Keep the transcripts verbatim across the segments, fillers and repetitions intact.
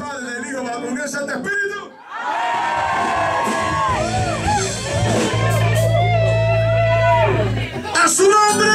Padre, del Hijo, de la comunión del Santo Espíritu. ¡A su nombre!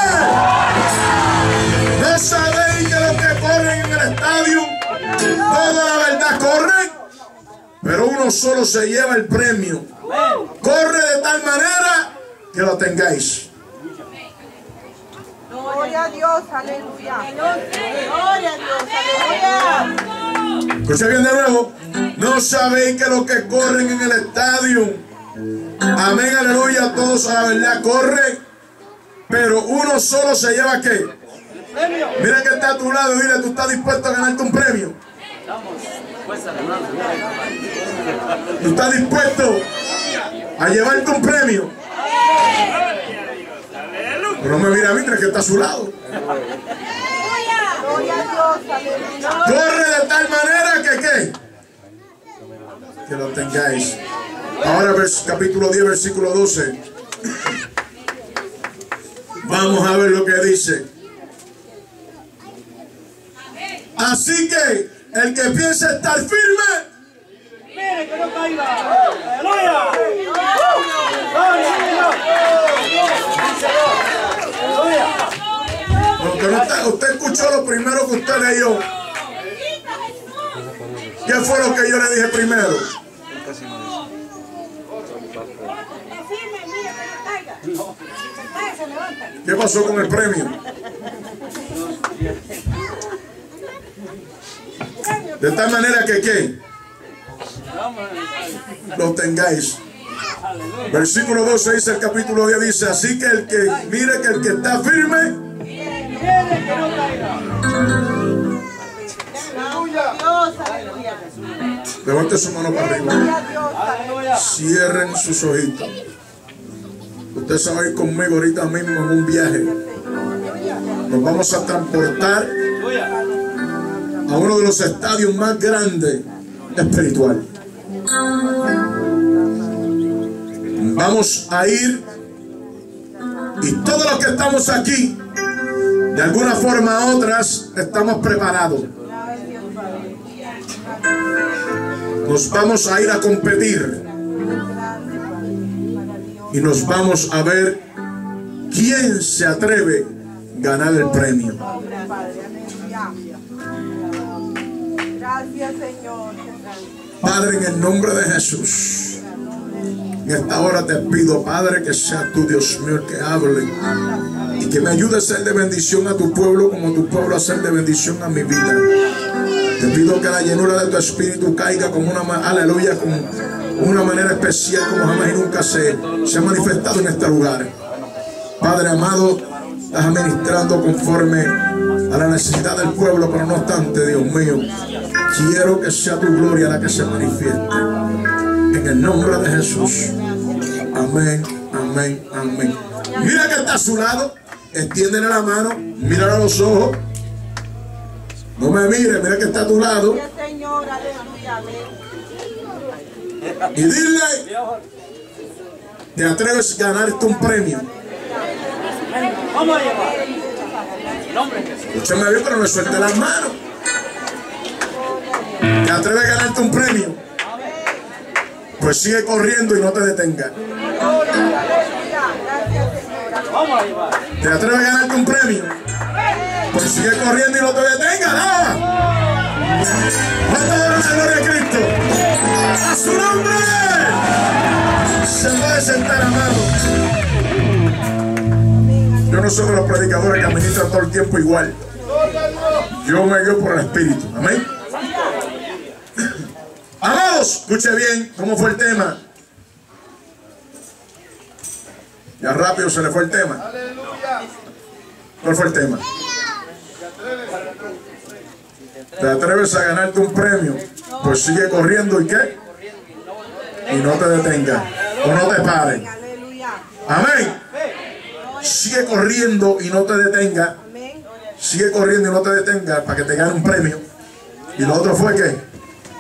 ¿No sabéis que los que corren en el estadio, toda la verdad corren, pero uno solo se lleva el premio? Corre de tal manera que lo tengáis. Gloria a Dios, aleluya. Gloria a Dios, aleluya. Escucha bien de nuevo. No sabéis que los que corren en el estadio, amén, aleluya, todos a la verdad corren, pero uno solo se lleva ¿qué? Mira que está a tu lado y dile, ¿tú estás dispuesto a ganarte un premio? ¿Tú estás dispuesto a llevarte un premio? Pero no me mira a mí, que está a su lado. Corre de tal manera que ¿qué? Que lo tengáis. Ahora vers, capítulo diez, versículo doce. Vamos a ver lo que dice. Así que el que piensa estar firme, mire que no caiga. ¡Aleluya! porque no está, usted escuchó lo primero que usted leyó. ¿Qué fue lo que yo le dije primero? ¿Qué pasó con el premio? De tal manera que ¿qué? Lo tengáis. Versículo doce dice, el capítulo diez dice, así que el que mire que el que está firme, levante su mano para arriba, cierren sus ojitos. Usted se va a ir conmigo ahorita mismo en un viaje. Nos vamos a transportar a uno de los estadios más grandes espiritual. Vamos a ir y todos los que estamos aquí, de alguna forma u otras, estamos preparados. Nos vamos a ir a competir y nos vamos a ver quién se atreve a ganar el premio. Gracias, Señor. Padre, en el nombre de Jesús, en esta hora te pido, Padre, que sea tú, Dios mío, el que hable y que me ayude a ser de bendición a tu pueblo como tu pueblo a ser de bendición a mi vida. Te pido que la llenura de tu espíritu caiga como una, aleluya, como una manera especial como jamás y nunca se, se ha manifestado en este lugar. Padre amado, estás administrando conforme a la necesidad del pueblo, pero no obstante, Dios mío, quiero que sea tu gloria la que se manifieste. En el nombre de Jesús. Amén, amén, amén. Mira que está a su lado. Extiéndele la mano. Mírale a los ojos. No me mire, mira que está a tu lado. Y dile, ¿te atreves a ganarte un premio? Vamos a llevar. Escúchame bien, pero no suelte las manos. ¿Te atreves a ganarte un premio? Pues sigue corriendo y no te detengas. ¿Te atreves a ganarte un premio? Pues sigue corriendo y no te detengas. ¡No! ¿Cuánto adoran la gloria de Cristo? ¡A su nombre! Se puede sentar, amado. Yo no soy de los predicadores que ministran todo el tiempo igual. Yo me guío por el Espíritu. Amén. Amados, escuche bien cómo fue el tema. Ya rápido se le fue el tema. ¿Cuál fue el tema? ¿Te atreves a ganarte un premio? Pues sigue corriendo y ¿qué? Y no te detengas. O no te pares. Amén. Sigue corriendo y no te detengas. Sigue corriendo y no te detengas para que te gane un premio. Y lo otro fue ¿qué?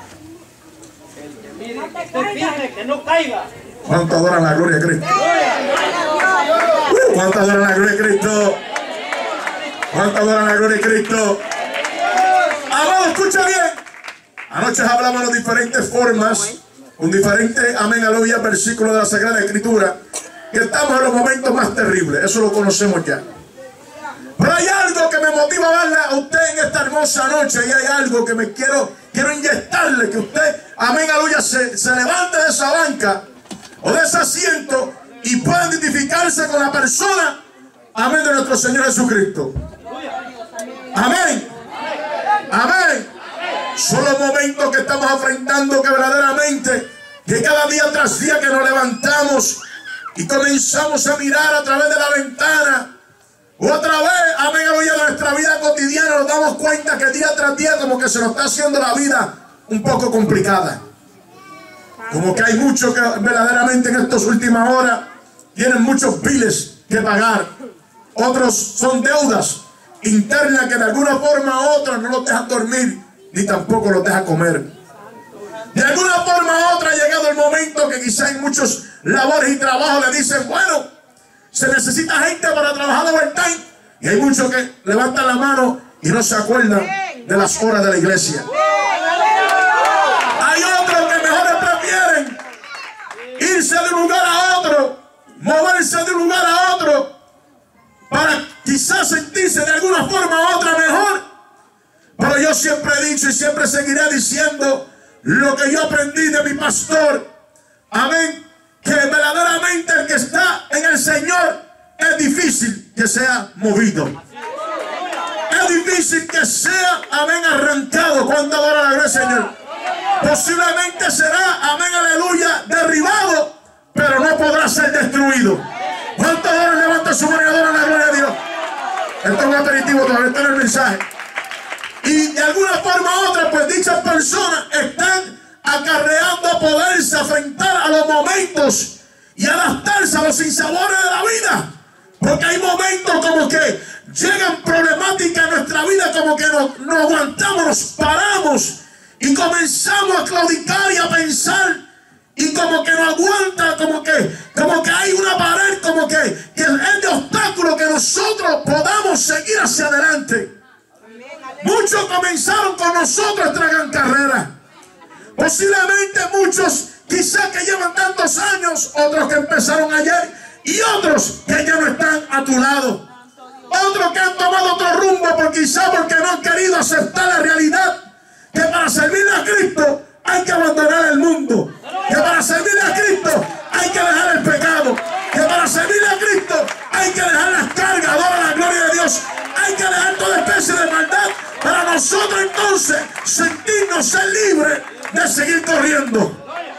Que no caiga. ¿Cuánto adoran la gloria de Cristo? ¿Cuánto adoran la gloria de Cristo? ¿Cuánto adoran la gloria de Cristo? Amado, escucha bien. Anoche hablamos de diferentes formas, con diferentes, amén, aleluya, versículos de la Sagrada Escritura, que estamos en los momentos más terribles. Eso lo conocemos ya. Pero hay algo que me motiva a darle a usted en esta hermosa noche, y hay algo que me quiero, quiero inyectarle, que usted, amén, aleluya, se, se levante de esa banca o de ese asiento y pueda identificarse con la persona, amén, de nuestro Señor Jesucristo. Amén. Amén. Son los momentos que estamos afrontando, que verdaderamente, que cada día tras día que nos levantamos y comenzamos a mirar a través de la ventana, otra vez, amén, aleluya, de nuestra vida cotidiana, nos damos cuenta que día tras día como que se nos está haciendo la vida un poco complicada. Como que hay muchos que verdaderamente en estas últimas horas tienen muchos biles que pagar. Otros son deudas internas que de alguna forma u otra no los dejan dormir, ni tampoco los dejan comer. De alguna forma u otra ha llegado el momento que quizá en muchos labores y trabajos le dicen, bueno, se necesita gente para trabajar overtime. Y hay muchos que levantan la mano y no se acuerdan de las horas de la iglesia. Hay otros que mejor prefieren irse de un lugar a otro, moverse de un lugar a otro, para quizás sentirse de alguna forma u otra mejor. Pero yo siempre he dicho y siempre seguiré diciendo lo que yo aprendí de mi pastor. Amén. Que verdaderamente el que está en el Señor es difícil que sea movido. Es difícil que sea, amén, arrancado. Cuando adora la gloria del Señor. Posiblemente será, amén, aleluya, derribado, pero no podrá ser destruido. ¿Cuántos adoran? Levanta su mano y adoran la gloria de Dios. Esto es un aperitivo, todavía está en el mensaje. Y de alguna forma u otra, pues dichas personas están acarreando poderse enfrentar a los momentos y adaptarse a los sinsabores de la vida. Porque hay momentos como que llegan problemáticas en nuestra vida, como que nos, nos aguantamos, nos paramos y comenzamos a claudicar y a pensar, y como que nos aguanta, como que, como que hay una pared, como que, que es de obstáculo que nosotros podamos seguir hacia adelante. Muchos comenzaron con nosotros esta gran carrera. Posiblemente muchos quizás que llevan tantos años, otros que empezaron ayer y otros que ya no están a tu lado. Otros que han tomado otro rumbo por quizás porque no han querido aceptar la realidad que para servirle a Cristo hay que abandonar el mundo. Que para servirle a Cristo hay que dejar el pecado. Que para servirle a Cristo hay que dejar las cargas, adora la gloria de Dios. Hay que dejar toda especie de maldad para nosotros entonces sentirnos ser libres de seguir corriendo.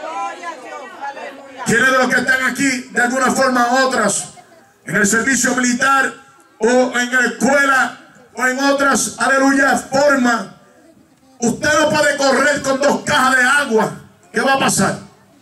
¿Quiénes de los que están aquí de alguna forma u otras en el servicio militar o en la escuela o en otras, aleluya, formas? Usted no puede correr con dos cajas de agua. ¿Qué va a pasar?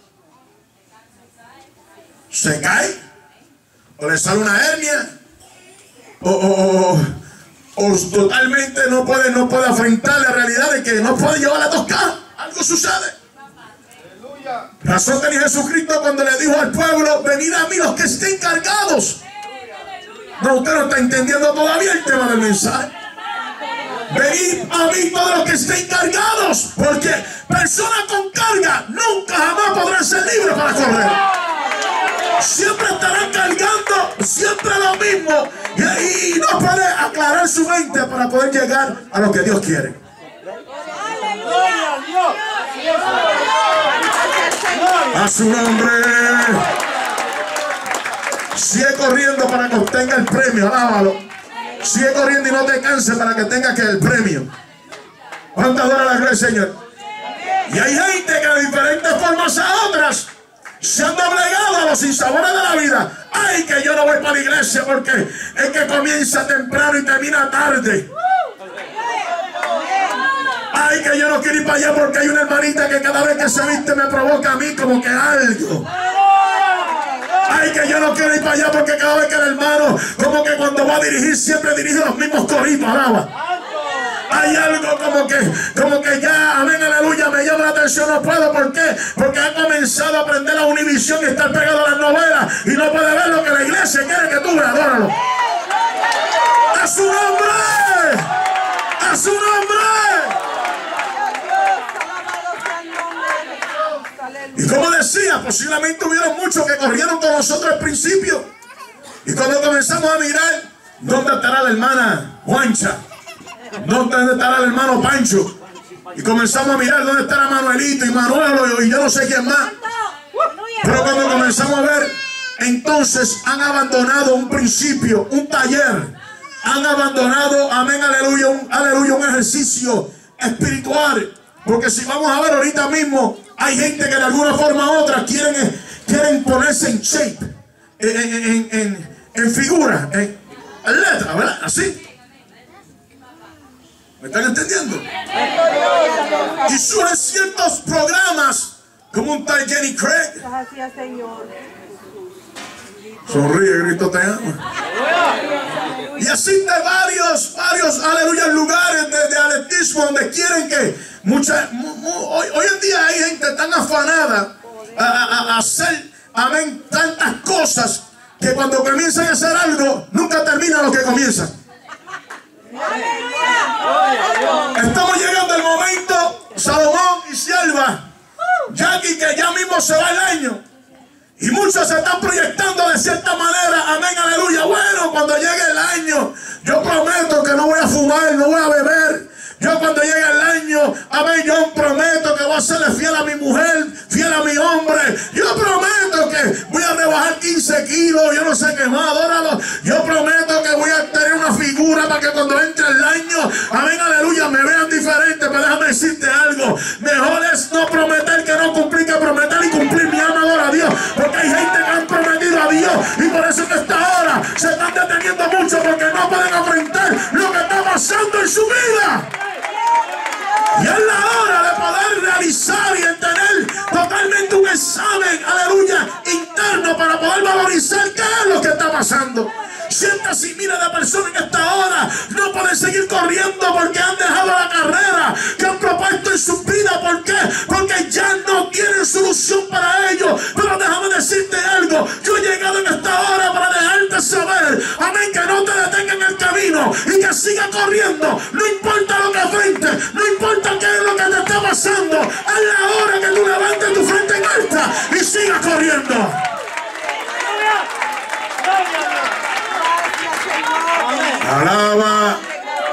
¿Se cae? ¿O le sale una hernia? ¿O, o, o, o totalmente no puede, no puede afrontar la realidad de que no puede llevar las dos cajas? Algo sucede. Razón tenía Jesucristo cuando le dijo al pueblo, venid a mí los que estén cargados. No, usted no está entendiendo todavía el tema del mensaje. Venid a mí todos los que estén cargados, porque personas con carga nunca jamás podrán ser libres para correr. Siempre estarán cargando, siempre lo mismo, y, y no puede aclarar su mente para poder llegar a lo que Dios quiere. A su nombre. Sigue corriendo para que obtenga el premio, alábalo. Sigue corriendo y no te canses para que tengas que el premio. ¿Cuánto adora la gloria del Señor? Y hay gente que de diferentes formas a otras se han doblegado a los sinsabores de la vida. Ay, que yo no voy para la iglesia porque es que comienza temprano y termina tarde. Ay, que yo no quiero ir para allá porque hay una hermanita que cada vez que se viste me provoca a mí como que algo. Ay, que yo no quiero ir para allá porque cada vez que el hermano, como que cuando va a dirigir, siempre dirige los mismos coritos, alaba. Hay algo como que, como que ya, amén, aleluya, me llama la atención, no puedo. ¿Por qué? Porque ha comenzado a aprender la Univisión y estar pegado a las novelas y no puede ver lo que la iglesia quiere que tú veas, adóralo. ¡A su nombre! ¡A su nombre! posiblemente hubieron muchos que corrieron con nosotros al principio. Y cuando comenzamos a mirar, ¿dónde estará la hermana Juancha? ¿Dónde estará el hermano Pancho? Y comenzamos a mirar dónde estará Manuelito y Manuelo y yo no sé quién más. Pero cuando comenzamos a ver, entonces han abandonado un principio, un taller. Han abandonado, amén, aleluya, un, aleluya, un ejercicio espiritual. Porque si vamos a ver ahorita mismo, hay gente que de alguna forma u otra quieren, quieren ponerse en shape, en, en, en, en figura, en, en letra, ¿verdad? Así. ¿Me están entendiendo? Y surgen ciertos programas, como un tal Jenny Craig. Gracias, Señor. Sonríe, Cristo te ama. Y así de varios, varios, aleluya, lugares de, de atletismo donde quieren que mucha, mu, mu, hoy, hoy en día hay gente tan afanada a, a, a hacer, amén, tantas cosas que cuando comienzan a hacer algo, nunca termina lo que comienzan. Estamos llegando al momento, Salomón y Sierva, Jackie, que ya mismo se va el año. Y muchos se están proyectando de cierta manera, amén, aleluya. Bueno, cuando llegue el año, yo prometo que no voy a fumar, no voy a beber. Yo cuando llegue el año, amén, yo prometo que voy a serle fiel a mi mujer, fiel a mi hombre. Yo prometo que voy a rebajar quince kilos, yo no sé qué más, adóralo. Yo prometo que voy a tener una figura para que cuando entre el año, amén, aleluya, me vean diferente. Pero déjame decirte algo, mejor es no prometer que no cumplir, que prometer y cumplir. Mi alma adora a Dios, porque hay gente que han prometido a Dios y por eso que esta hora se están deteniendo mucho, porque no pueden afrontar lo que está pasando en su vida. Y es la hora de poder realizar y tener totalmente un examen, aleluya, interno para poder valorizar qué es lo que está pasando. Cientos y miles de personas en esta hora no pueden seguir corriendo porque han dejado la carrera que han propuesto en su vida. ¿Por qué? Porque ya no tienen solución para ello. Pero déjame decirte algo. Yo he llegado en esta hora para dejarte saber, amén, que no te detenga en el camino y que siga corriendo. No importa lo que frente, no importa qué es lo que te está pasando. Es la hora que tú levantes tu frente en alta y sigas corriendo. Alaba.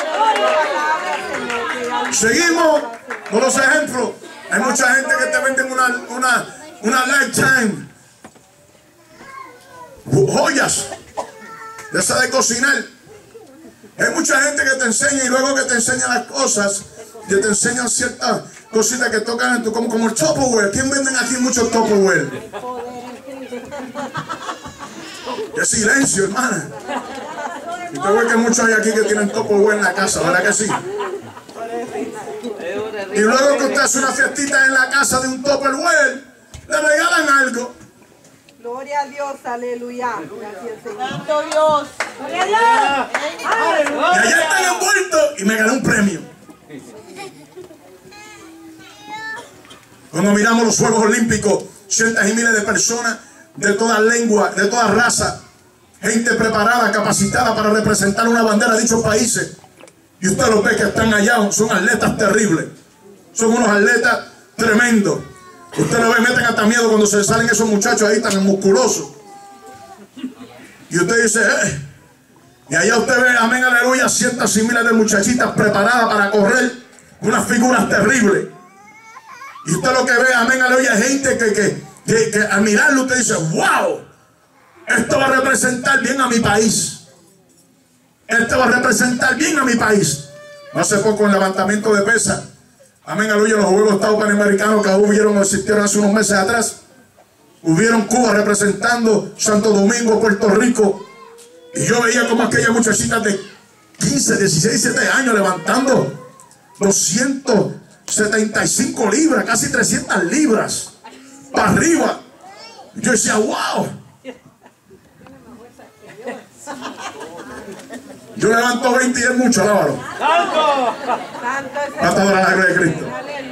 Seguimos con los ejemplos. Hay mucha gente que te venden una, una, una lifetime, joyas de esa de cocinar. Hay mucha gente que te enseña y luego que te enseña las cosas, que te enseñan ciertas cositas que tocan en tu, como, como el Tupperware. ¿Quién venden aquí muchos Tupperware? Qué silencio, hermana. Y te veo que muchos hay aquí que tienen Tupperware en la casa, ¿verdad que sí? Y luego que usted hace una fiestita en la casa de un Tupperware, le regalan algo. Gloria a Dios, aleluya. Gracias, Señor. Santo Dios. Gloria a Dios. Y allá están envueltos y me gané un premio. Cuando miramos los Juegos Olímpicos, cientos y miles de personas de toda lengua, de toda raza, gente preparada, capacitada para representar una bandera de dichos países. Y usted los ve que están allá, son atletas terribles. Son unos atletas tremendos. Usted lo ve, meten hasta miedo cuando se salen esos muchachos ahí tan musculosos. Y usted dice, eh. Y allá usted ve, amén, aleluya, cientos y miles de muchachitas preparadas para correr, unas figuras terribles. Y usted lo que ve, amén, aleluya, gente que, que, que, que al mirarlo usted dice, wow, esto va a representar bien a mi país. Esto va a representar bien a mi país. Hace poco en levantamiento de pesas, amén, aleluya, los Juegos Estados Panamericanos que hubieron, existieron hace unos meses atrás. Hubieron Cuba representando Santo Domingo, Puerto Rico. Y yo veía como aquellas muchachitas de quince, dieciséis, diecisiete años levantando doscientas setenta y cinco libras, casi trescientas libras para arriba. Y yo decía, wow. Yo levanto veinte y es mucho, alábalo. ¡Santo! Hasta ahora la gloria de Cristo.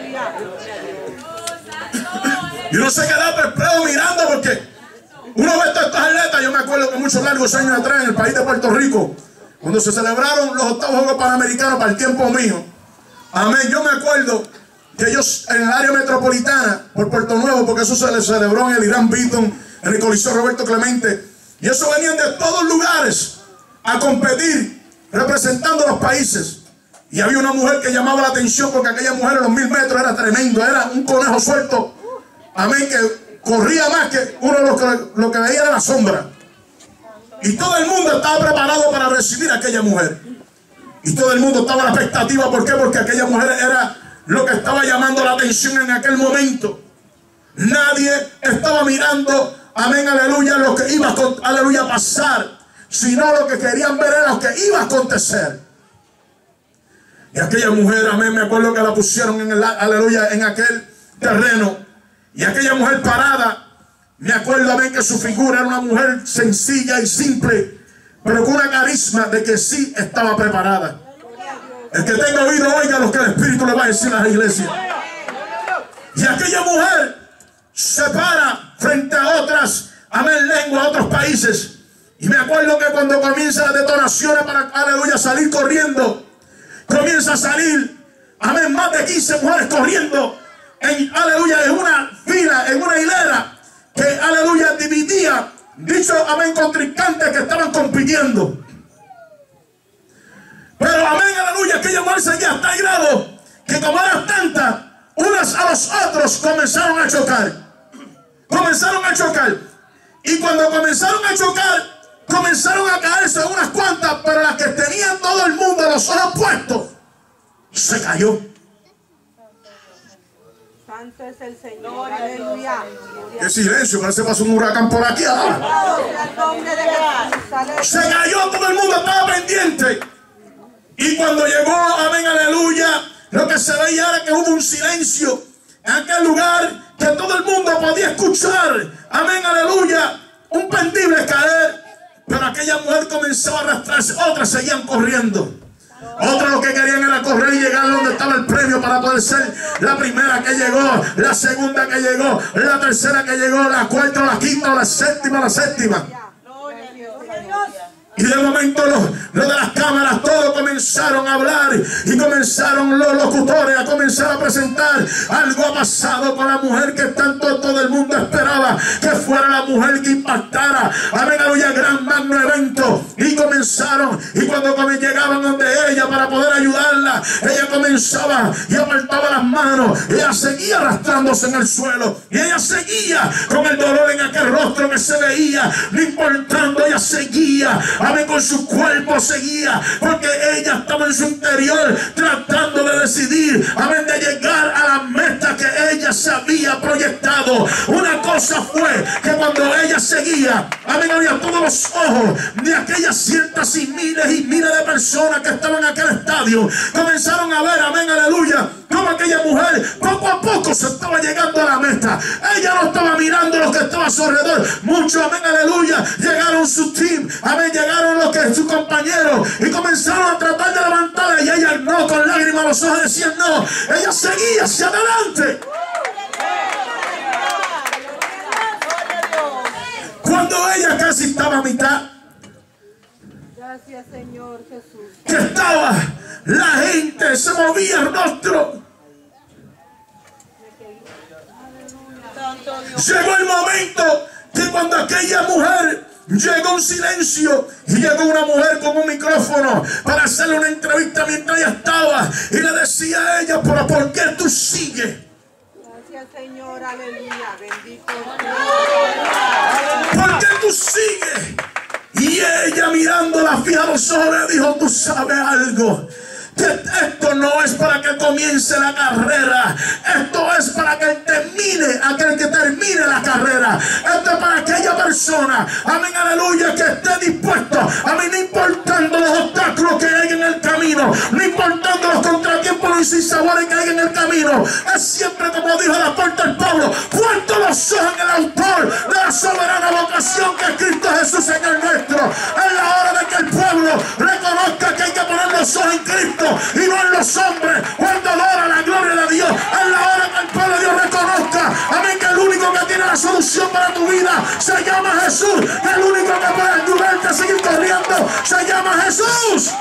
Y uno se queda perplejo mirando porque uno ve todas estas atletas. Yo me acuerdo que muchos largos años atrás en el país de Puerto Rico, cuando se celebraron los octavos Juegos Panamericanos para el tiempo mío, amén, yo me acuerdo que ellos en el área metropolitana, por Puerto Nuevo, porque eso se le celebró en el Irán Beaton, en el Coliseo Roberto Clemente, y eso venían de todos lugares a competir, representando los países. Y había una mujer que llamaba la atención, porque aquella mujer en los mil metros era tremendo, era un conejo suelto, amén, que corría más que uno lo que, lo que veía era la sombra. Y todo el mundo estaba preparado para recibir a aquella mujer. Y todo el mundo estaba en la expectativa. ¿Por qué? Porque aquella mujer era lo que estaba llamando la atención en aquel momento. Nadie estaba mirando, amén, aleluya, lo que iba a, aleluya, pasar, sino lo que querían ver era lo que iba a acontecer. Y aquella mujer, amén, me acuerdo que la pusieron en el, aleluya, en aquel terreno. Y aquella mujer parada, me acuerdo, amén, que su figura era una mujer sencilla y simple, pero con una carisma de que sí estaba preparada. El que tenga oído, oiga lo que el Espíritu le va a decir a la iglesia. Y aquella mujer se para frente a otras, amén, lenguas, a otros países. Y me acuerdo que cuando comienzan las detonaciones para, aleluya, salir corriendo, comienza a salir, amén, más de quince mujeres corriendo, en, aleluya, en una fila, en una hilera, que, aleluya, dividía, dicho, amén, contrincantes que estaban compitiendo. Pero, amén, aleluya, aquella mujer seguía hasta el grado que como eran tantas, unas a los otros comenzaron a chocar. Comenzaron a chocar. Y cuando comenzaron a chocar, comenzaron a caerse unas cuantas, pero las que tenían todo el mundo los ojos puestos, se cayó. Santo es el Señor, aleluya. Qué silencio, parece que pasó un huracán por aquí ahora. Se cayó, todo el mundo estaba pendiente. Y cuando llegó, amén, aleluya, lo que se veía era que hubo un silencio en aquel lugar, que todo el mundo podía escuchar, amén, aleluya, un pendible caer. Pero aquella mujer comenzó a arrastrarse, otras seguían corriendo. Otros lo que querían era correr y llegar donde estaba el premio para poder ser la primera que llegó, la segunda que llegó, la tercera que llegó, la cuarta, la quinta, la séptima, la séptima. Y de momento los, los de las cámaras todos comenzaron a hablar y comenzaron los locutores a comenzar a presentar. Algo ha pasado con la mujer que tanto todo el mundo esperaba que fuera la mujer que impactara, amén, aleluya, gran magno evento. Y comenzaron, y cuando llegaban donde ella para poder ayudarla, ella comenzaba y apartaba las manos, ella seguía arrastrándose en el suelo y ella seguía con el dolor en aquel rostro que se veía, no importando, ella seguía, amén, con su cuerpo seguía, porque ella estaba en su interior tratando de decidir, amén, de llegar a la meta que ella se había proyectado. Una cosa fue que cuando ella seguía, amén, había todos los ojos de aquellas cientos y miles y miles de personas que estaban en aquel estadio, comenzaron a ver, amén, aleluya, como aquella mujer poco a poco se estaba llegando a la meta. Ella no estaba mirando lo que estaba a su alrededor. Muchos, amén, aleluya, llegaron su team, amén, llegaron los que sus compañeros y comenzaron a tratar de levantarla, y ella no, con lágrimas a los ojos decían no. Ella seguía hacia adelante. Cuando ella casi estaba a mitad, gracias, Señor Jesús, que estaba, la gente se movía el rostro. Llegó el momento que cuando aquella mujer llegó un silencio y llegó una mujer con un micrófono para hacerle una entrevista mientras ella estaba, y le decía a ella, pero ¿por qué tú sigues? gracias, Señor, aleluya, bendito ¿Por qué tú sigues? Y ella, mirándola fija a los ojos, le dijo, tú sabes algo, que esto no es para que comience la carrera, esto es para que termine, aquel que termine la carrera. Esto es para aquella persona, amén, aleluya, que esté dispuesto, amén, no importando los obstáculos que hay en el camino, no importando los contratiempos, los sinsabores que hay en el camino. Es siempre como dijo el apóstol Pablo, puesto los ojos en el autor de la soberana vocación que es Cristo Jesús, Señor nuestro. Es la hora de que el pueblo reconozca que hay que poner los ojos en Cristo y no en los hombres, cuando adora la gloria de Dios. Es la hora que el pueblo de Dios reconozca, amén, que el único que tiene la solución para tu vida se llama Jesús, que el único que puede ayudarte a seguir corriendo se llama Jesús.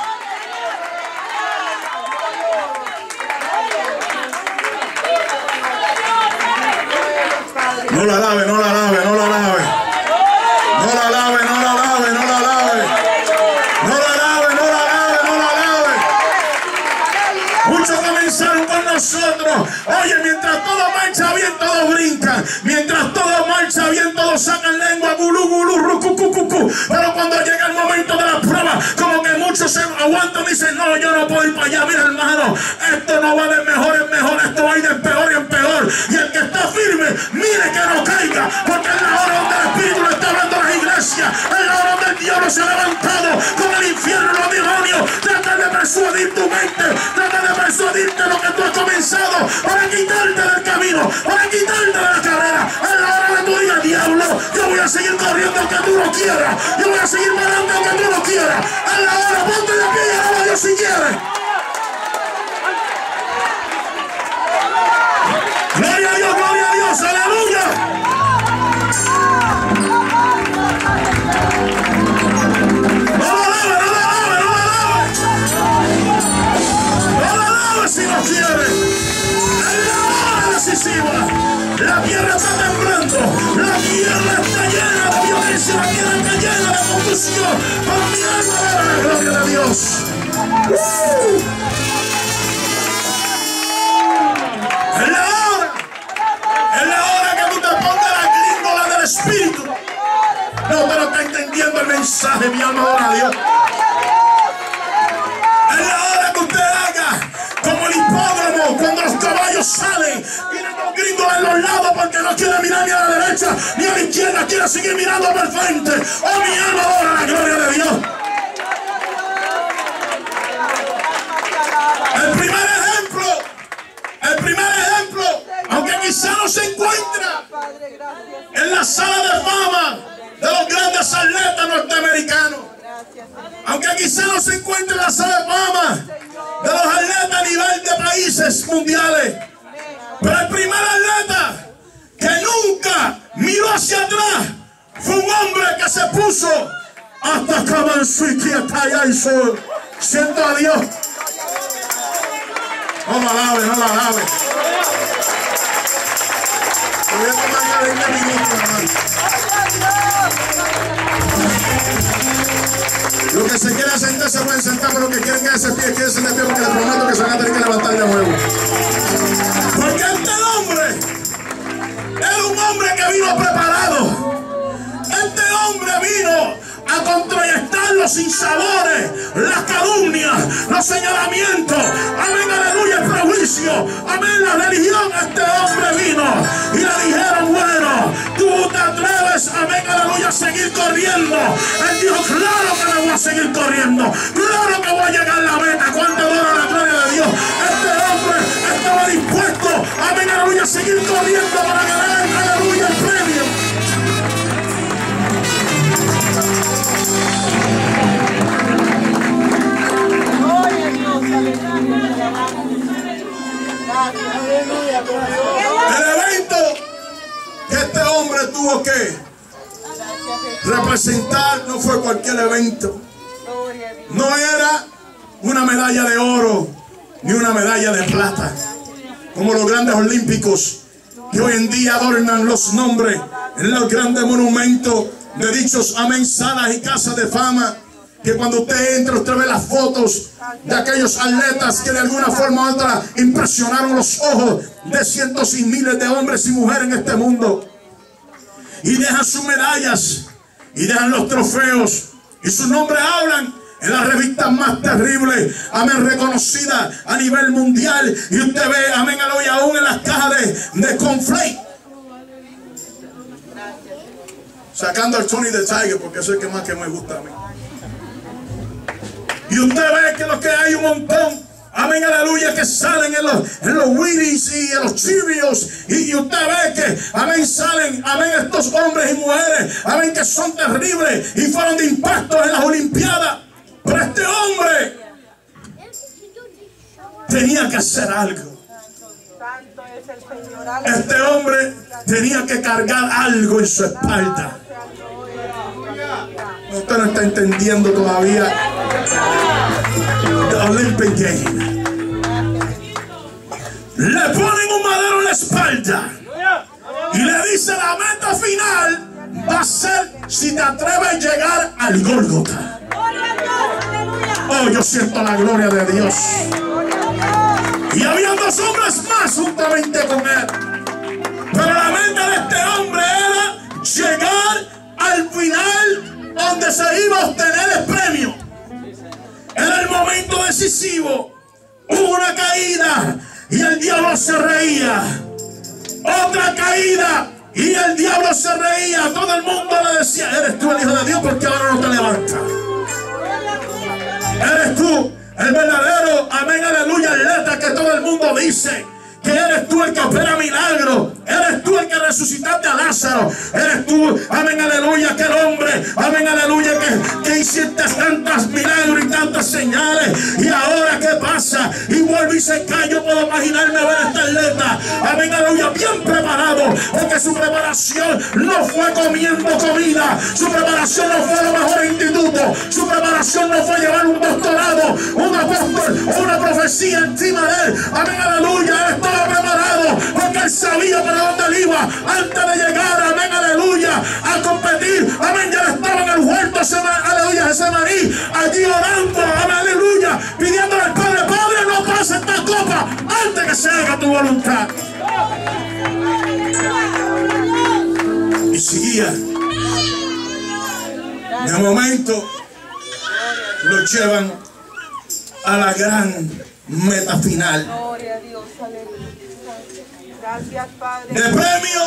No la alabe, no la alabe, no la alabe. No la alabe, no la alabe, no la alabe. No la alabe, no la alabe, no la alabe. Muchos comenzaron con nosotros. Oye, mientras todo marcha bien, todos brincan. Mientras todo marcha bien, todos sacan lengua. Gulú, gulú, rucu, cu, cu, cu. Pero cuando llega el momento de la prueba, como que muchos se aguantan y dicen, no, yo no puedo ir para allá. Mira, hermano, esto no va de mejor en mejor, esto va a ir de peor en peor. Y el que está firme, mire que no caiga, porque es la hora donde el Espíritu le está hablando a las iglesias, es la hora donde el diablo se ha levantado con el infierno y los demonios. Trata de persuadir tu mente, trata de persuadirte lo que tú has comenzado, para quitarte del camino, para quitarte de la carrera. Es la hora de tu día, diablo, yo voy a seguir corriendo aunque tú no quieras, yo voy a seguir parando aunque tú no quieras. Es la hora, ponte de pie y alaba a Dios si quieres. Gloria a Dios, gloria a Dios, aleluya. No lo alabe, no lo alabe, no lo alabe. No lo alabe si no quiere. Es la hora decisiva. La tierra está temblando. La tierra está llena de violencia. La tierra está llena de confusión. Con mi alma alaba la gloria de Dios. ¡Uh! Es la hora. Es la hora que tú te pongas la gringola del Espíritu. No, pero está entendiendo el mensaje, mi alma adora a Dios. Es la hora que usted haga como el hipódromo cuando los caballos salen y los gringos en los lados porque no quiere mirar ni a la derecha ni a la izquierda, quiere seguir mirando por el frente. Oh, mi alma adora la gloria de Dios. El primer ejemplo, el primer ejemplo, aunque quizá no se encuentra en la sala de fama de los grandes atletas norteamericanos, aunque quizá no se encuentre en la sala de fama de los atletas a nivel de países mundiales, pero el primer atleta que nunca miró hacia atrás fue un hombre que se puso hasta acabar su izquierda y su siento a Dios. No la alabe, no la alabe. Voy a tomar ya veinte minutos, hermano. Lo que se quiera sentar se pueden sentar, pero lo que quieren quedarse de pie, quédense de pie porque les prometo que se van a tener que levantar de nuevo. Porque este hombre es un hombre que vino preparado. Este hombre vino a contrarrestar los sinsabores, las calumnias, los señalamientos, amén, aleluya, el prejuicio, amén, la religión. Este hombre vino y le dijeron, bueno, tú te atreves, amén, aleluya, a seguir corriendo. Él dijo, claro que me voy a seguir corriendo, claro que voy a llegar a la meta. ¿Cuánto adora la gloria de Dios? Este hombre estaba dispuesto, amén, aleluya, a seguir corriendo para ganar, aleluya, el premio. El evento que este hombre tuvo que representar no fue cualquier evento. No era una medalla de oro ni una medalla de plata, como los grandes olímpicos que hoy en día adornan los nombres en los grandes monumentos de dichos, amén, salas y casas de fama, que cuando usted entra usted ve las fotos de aquellos atletas que de alguna forma u otra impresionaron los ojos de cientos y miles de hombres y mujeres en este mundo, y dejan sus medallas y dejan los trofeos y sus nombres hablan en las revistas más terribles, amén, reconocidas a nivel mundial, y usted ve, amén, aleluya, aún en las cajas de, de Conflate, sacando al Tony the Tiger, porque eso es el que más que me gusta a mí. Y usted ve que lo que hay un montón, amén, aleluya, que salen en los, en los Wheaties y en los Cheerios, y, y usted ve que, amén, salen, amén, estos hombres y mujeres, amén, que son terribles y fueron de impacto en las Olimpiadas. Pero este hombre tenía que hacer algo. Este hombre tenía que cargar algo en su espalda. Usted no está entendiendo todavía. The Olympic Game. Le ponen un madero en la espalda y le dice la meta final va a ser si te atreves a llegar al Gólgota. Oh, yo siento la gloria de Dios. Y había dos hombres más juntamente con él. Pero la meta de este hombre era llegar al final donde se iba a obtener el premio. Era el momento decisivo. Hubo una caída y el diablo se reía. Otra caída y el diablo se reía. Todo el mundo le decía: eres tú el Hijo de Dios, porque ahora no te levantas. Eres tú el verdadero, amén, aleluya, atleta que todo el mundo dice. Que eres tú el que opera milagros. Eres tú el que resucitaste a Lázaro. Eres tú, amén, aleluya, aquel hombre, amén, aleluya, que, que hiciste tantos milagros y tantas señales. Y ahora, ¿qué pasa? Y vuelve y se cae. Yo puedo imaginarme ver a este atleta, amén, aleluya, bien preparado. Porque su preparación no fue comiendo comida. Su preparación no fue lo mejor instituto. Su preparación no fue llevar un doctorado, un apóstol o una profecía encima de él. Amén, aleluya. Él estaba preparado porque él sabía para dónde él iba antes de llegar, amén, aleluya, a competir. Amén, ya estaba en el huerto, aleluya, Getsemaní, allí orando, amén, aleluya, pidiéndole al Padre: Padre, no pase esta copa antes que se haga tu voluntad. Y seguía. De momento lo llevan a la gran meta final. Gloria a Dios, aleluya. Gracias, Padre. De premio,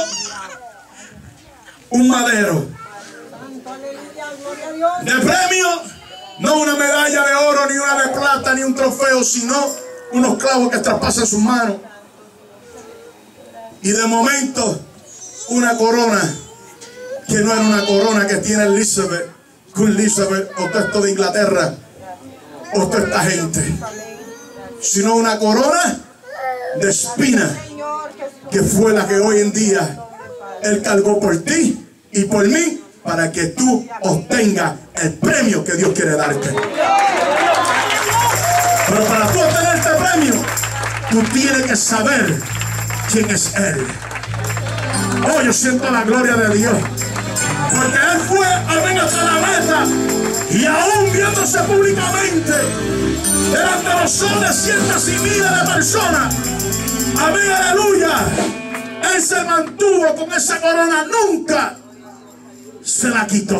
un madero. Santo, aleluya, gloria a Dios. De premio, no una medalla de oro, ni una de plata, ni un trofeo, sino unos clavos que traspasan sus manos. Y de momento, una corona, que no era una corona que tiene Elizabeth, Queen Elizabeth, o todo esto de Inglaterra, o toda esta gente, sino una corona de espina, que fue la que hoy en día Él cargó por ti y por mí, para que tú obtengas el premio que Dios quiere darte. Pero para tú obtener este premio, tú tienes que saber quién es Él. Oh, yo siento la gloria de Dios, porque Él fue, amén, hasta la meta, y aún viéndose públicamente delante de los hombres, cientos y miles de personas, amén, aleluya, Él se mantuvo con esa corona, nunca se la quitó.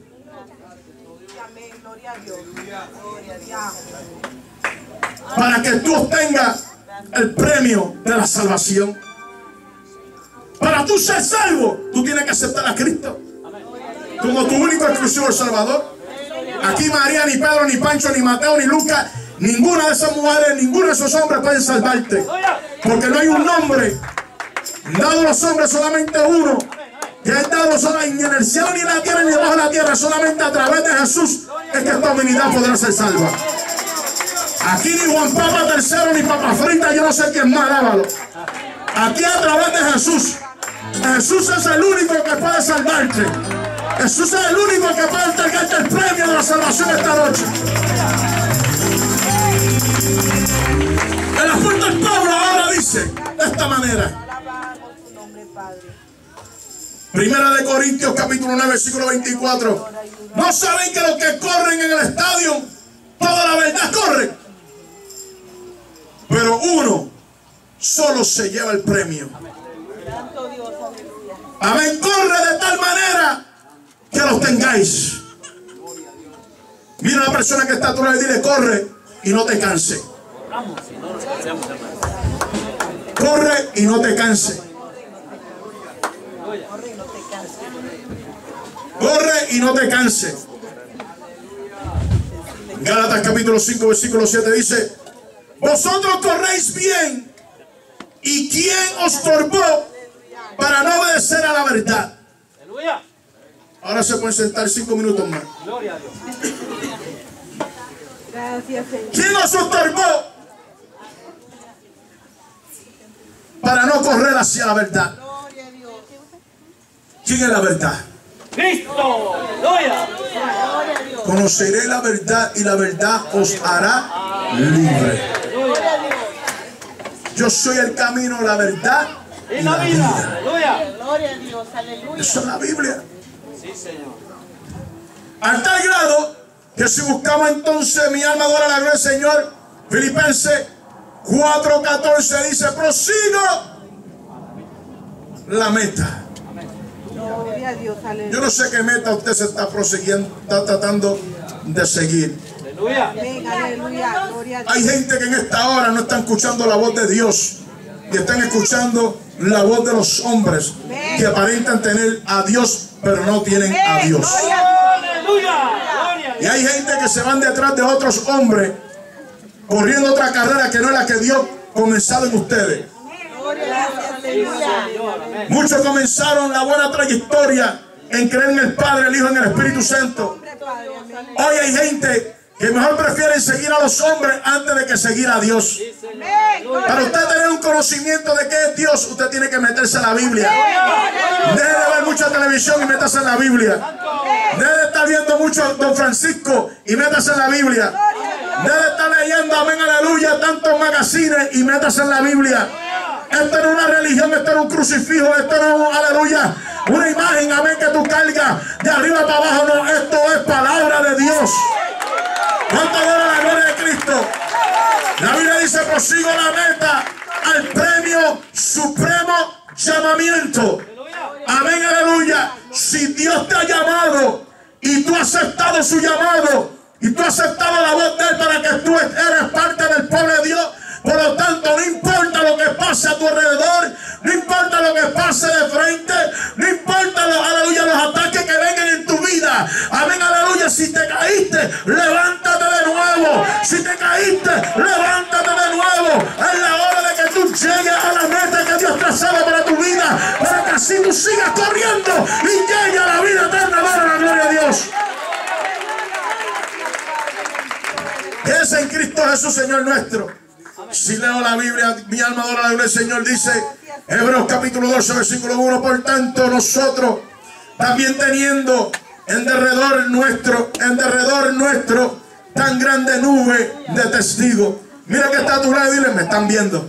Amén, gloria a Dios. Gloria a Dios. Para que tú obtengas el premio de la salvación. Para tú ser salvo, tú tienes que aceptar a Cristo como tu único exclusivo Salvador. Aquí María, ni Pedro, ni Pancho, ni Mateo, ni Lucas, ninguna de esas mujeres, ninguno de esos hombres pueden salvarte. Porque no hay un nombre dado a los hombres, solamente uno, que es dado solamente ni en el cielo, ni en la tierra, ni debajo de la tierra. Solamente a través de Jesús es que esta humanidad podrá ser salva. Aquí ni Juan Papa tercero, ni Papa Frita, yo no sé quién más, dábalo. Aquí a través de Jesús. Jesús es el único que puede salvarte. Jesús es el único que puede entregarte el premio de la salvación esta noche. El apóstol Pablo ahora dice de esta manera. Primera de Corintios capítulo nueve versículo veinticuatro. ¿No saben que los que corren en el estadio, toda la verdad corren? Pero uno solo se lleva el premio. Amén. Corre de tal manera que los tengáis. Mira a la persona que está a tu lado y dile: corre y no te canse. Corre y no te canse. Corre y no te canse. Gálatas capítulo cinco versículo siete dice: vosotros corréis bien, ¿y quién os turbó para no obedecer a la verdad? Ahora se pueden sentar cinco minutos más. Gloria a Dios. Gracias, Señor. ¿Quién os turbó para no correr hacia la verdad? Gloria a Dios. ¿Quién es la verdad? Cristo. Gloria. Gloria a Dios. Conoceré la verdad y la verdad os hará libre. Gloria a Dios. Yo soy el camino, la verdad Y la vida. Aleluya. Gloria a Dios, aleluya. Eso es la Biblia. Sí, Señor. Al tal grado que si buscamos entonces mi alma adora la gloria del Señor, Filipenses cuatro catorce dice, prosigo la meta. Gloria a Dios, aleluya. Yo no sé qué meta usted se está prosiguiendo, está tratando de seguir. Aleluya. Amén, aleluya, gloria a Dios. Hay gente que en esta hora no están escuchando la voz de Dios y están escuchando la voz de los hombres que aparentan tener a Dios pero no tienen a Dios. Aleluya. Y hay gente que se van detrás de otros hombres corriendo otra carrera que no es la que Dios ha comenzado en ustedes. Gloria a Dios, aleluya. Muchos comenzaron la buena trayectoria en creer en el Padre, el Hijo y en el Espíritu Santo. Hoy hay gente que mejor prefieren seguir a los hombres antes de que seguir a Dios. Para usted tener un conocimiento de qué es Dios, usted tiene que meterse en la Biblia. Deje de ver mucha televisión y métase en la Biblia. Deje de estar viendo mucho a Don Francisco y métase en la Biblia. Deje de estar leyendo, amén, aleluya, tantos magazines y métase en la Biblia. Esto no es una religión, esto no es un crucifijo, esto no es un, aleluya, una imagen, amén, que tú cargas de arriba para abajo. No, esto es palabra de Dios. ¿Cuánto adora la gloria de Cristo? La Biblia dice, prosigo la meta al premio supremo llamamiento. Amén, aleluya. Si Dios te ha llamado y tú has aceptado su llamado y tú has aceptado la voz de Él para que tú eres parte del pueblo de Dios, por lo tanto, no importa lo que pase a tu alrededor, no importa lo que pase de frente, no importa los, aleluya, los ataques que vengan en tu vida. Amén, aleluya. Si te caíste, levántate de nuevo. Si te caíste, levántate de nuevo. Es la hora de que tú llegues a la meta que Dios trazaba para tu vida, para que así tú sigas corriendo y llegues a la vida eterna. Para la gloria a Dios. ¿Qué es en Cristo Jesús, Señor nuestro? Si leo la Biblia, mi alma adora la gloria del Señor. Dice Hebreos capítulo doce, versículo uno. Por tanto, nosotros también teniendo en derredor nuestro, en derredor nuestro, tan grande nube de testigos. Mira que está a tu lado y dile, me están viendo.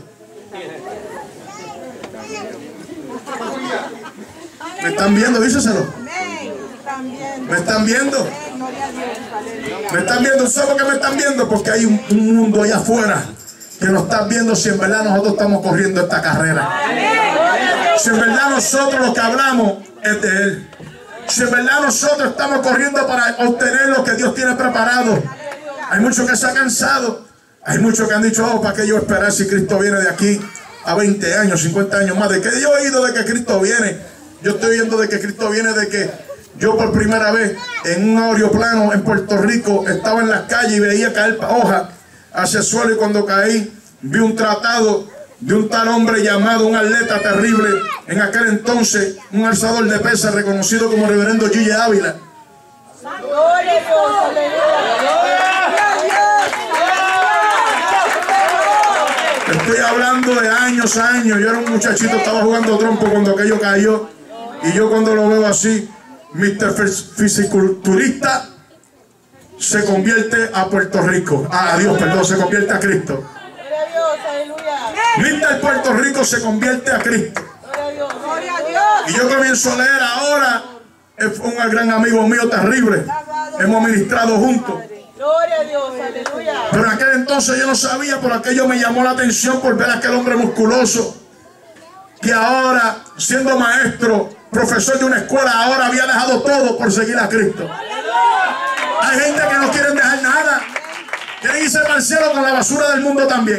Me están viendo, díseselo. Me están viendo. Me están viendo. ¿Sabes por qué me están viendo? Porque hay un, un mundo allá afuera que nos están viendo si en verdad nosotros estamos corriendo esta carrera. Si en verdad nosotros lo que hablamos es de Él. Si en verdad nosotros estamos corriendo para obtener lo que Dios tiene preparado. Hay muchos que se han cansado. Hay muchos que han dicho, oh, ¿para qué yo esperar si Cristo viene de aquí a veinte años, cincuenta años más? ¿De qué yo he oído de que Cristo viene? Yo estoy viendo de que Cristo viene de que yo por primera vez en un aeroplano en Puerto Rico estaba en las calles y veía caer hojas hacia el suelo, y cuando caí vi un tratado de un tal hombre llamado, un atleta terrible en aquel entonces, un alzador de pesas reconocido como reverendo Gille Ávila. Estoy hablando de años, años. Yo era un muchachito, estaba jugando trompo cuando aquello cayó, y yo cuando lo veo así, mister Fisiculturista se convierte a Puerto Rico, a Dios, perdón, se convierte a Cristo. mister Puerto Rico se convierte a Cristo. Y yo comienzo a leer ahora. Es un gran amigo mío terrible. Hemos ministrado juntos. Pero en aquel entonces yo no sabía, por aquello me llamó la atención por ver a aquel hombre musculoso que ahora, siendo maestro, profesor de una escuela, ahora había dejado todo por seguir a Cristo. Hay gente que no quieren dejar nada. Quieren irse para el cielo con la basura del mundo también.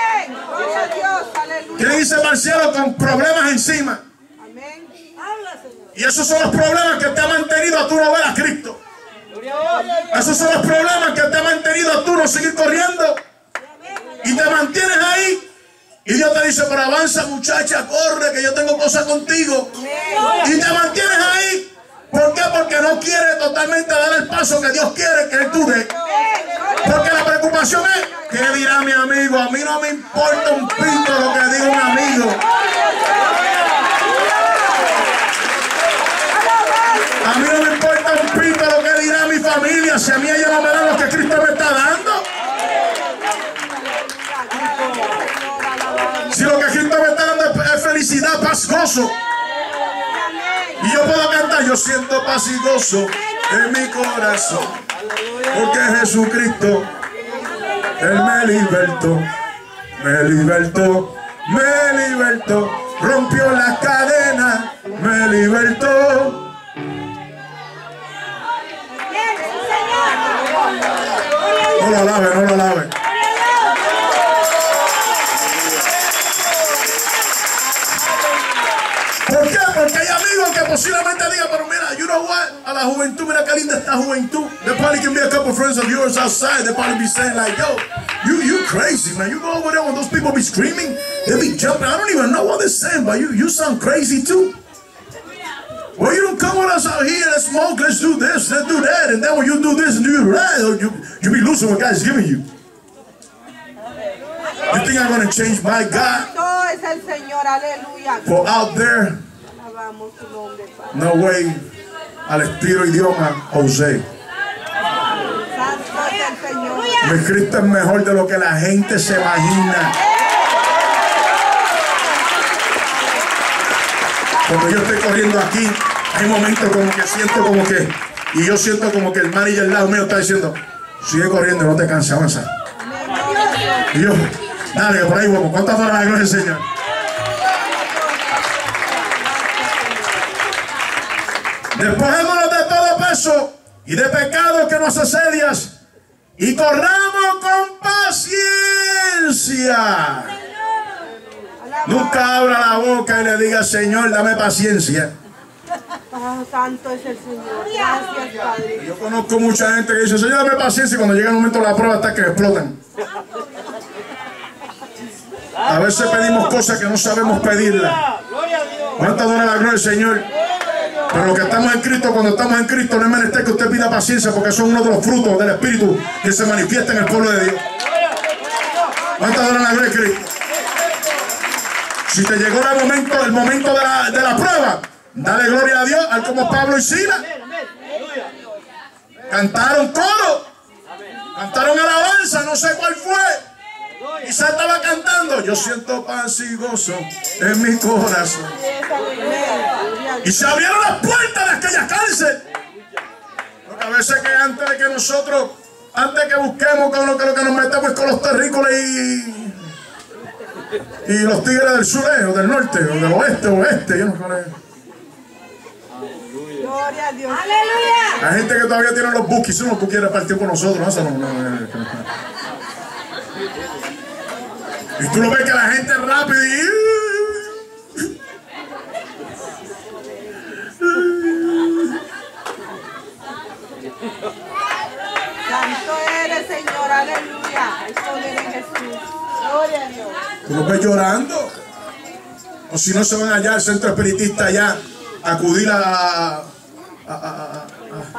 Quieren irse para el cielo con problemas encima. Y esos son los problemas que te han mantenido a tú no ver a Cristo. Esos son los problemas que te han mantenido a tú no seguir corriendo. Y te mantienes ahí. Y Dios te dice, pero avanza muchacha, corre, que yo tengo cosas contigo. Y te mantienes ahí. ¿Por qué? Porque no quiere totalmente dar el paso que Dios quiere que tú des. Porque la preocupación es, ¿qué dirá mi amigo? A mí no me importa un pito lo que diga un amigo. A mí no me importa un pito lo que dirá mi familia, si a mí ella no me da lo que Cristo me está dando. Si lo que Cristo me está dando es felicidad, paz gozo. Y yo puedo cantar, yo siento paz y gozo en mi corazón. Porque Jesucristo, Él me libertó, me libertó, me libertó. Rompió las cadenas, me libertó. No lo alabe, no lo alabe. ¿Por qué? Porque hay amigos que posiblemente digan, pero mira, you know what? A la juventud, mira qué linda esta juventud. There probably can be a couple friends of yours outside. They probably be saying like, yo, you you crazy, man. You go over there when those people be screaming, they be jumping. I don't even know what they're saying, but you, you sound crazy too. Well, you don't come with us out here, let's smoke, let's do this, let's do that. And then when you do this and do that, you, you be losing what God's giving you. You think I'm going to change my God for out there? No way. Al estilo idioma José. Mi Cristo es mejor de lo que la gente se imagina. Cuando yo estoy corriendo aquí, hay momentos como que siento como que, y yo siento como que el manager al lado mío está diciendo, sigue corriendo, no te canses, avanza. Y yo, dale, que por ahí vamos. ¿Cuántas horas la gloria del Señor? Despojémonos de todo peso y de pecado que nos asedias y corramos con paciencia. Nunca abra la boca y le diga, Señor, dame paciencia. Oh, santo es el Señor. Gracias, Padre. Yo conozco mucha gente que dice, Señor, dame paciencia, y cuando llega el momento de la prueba hasta que explotan. A veces pedimos cosas que no sabemos pedirlas. ¿Cuánto adora la gloria del Señor? Pero los que estamos en Cristo, cuando estamos en Cristo, no es menester que usted pida paciencia, porque son uno de los frutos del Espíritu que se manifiesta en el pueblo de Dios. ¿Cuánto adora la gloria de Cristo? Si te llegó el momento, el momento de la, de la prueba, dale gloria a Dios, al como Pablo y Silas. Cantaron coro, cantaron alabanza, no sé cuál fue. Quizás estaba cantando, yo siento paz y gozo en mi corazón. Y se abrieron las puertas de aquella cárcel. Porque a veces que antes de que nosotros, antes que busquemos con lo que, lo que nos metemos con los terrícolas y, y los tigres del sur, o del norte, o del oeste, o oeste, yo no sé. Gloria a Dios. Aleluya. Hay gente que todavía tiene los buquis, unos buquis repartidos por nosotros, eso no, no, no, no. Y tú lo ves que la gente es rápida y... Santo eres, Señor, aleluya. El poder en Jesús. Gloria a Dios. Tú los ves llorando. O si no, se van allá al centro espiritista allá a acudir a... a, a, a, a.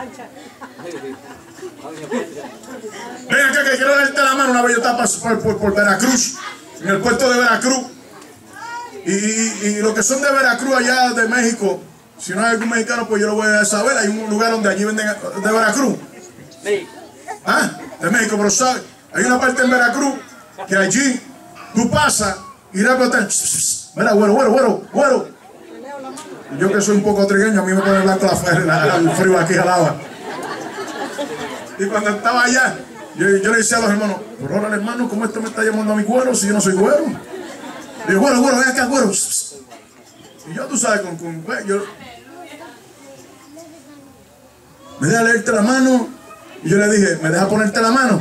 Ven acá que quiero darte la mano. Una vez yo estaba por, por, por Veracruz, en el puerto de Veracruz. Y, y, y los que son de Veracruz allá de México, si no hay algún mexicano, pues yo lo voy a saber. Hay un lugar donde allí venden de Veracruz. Ah, de México, pero sabes, hay una parte en Veracruz que allí tú pasas y de repente, mira, güero, güero, güero, güero. Y yo que soy un poco trigueño, a mí me pone blanco la feria, el frío aquí al agua. Y cuando estaba allá, yo, yo le decía a los hermanos, por ahora hermano, ¿cómo esto me está llamando a mi güero si yo no soy güero? Y yo, güero, güero, ven acá, güero. Y yo, tú sabes, con, con yo, me deja leerte la mano. Y yo le dije, ¿me deja ponerte la mano?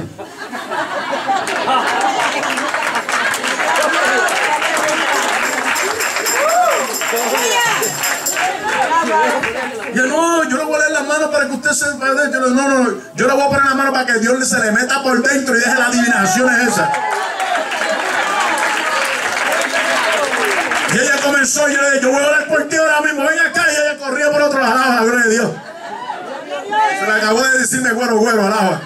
Yo no, yo le voy a leer la mano para que usted se... Yo le, no, no, yo le voy a poner la mano para que Dios se le meta por dentro y deje las adivinaciones esas. Y ella comenzó, y yo le dije, yo voy a orar por ti ahora mismo, ven acá. Y ella corría por otro lado, la gloria de Dios. Se le acabó de decirme güero, güero, alaba.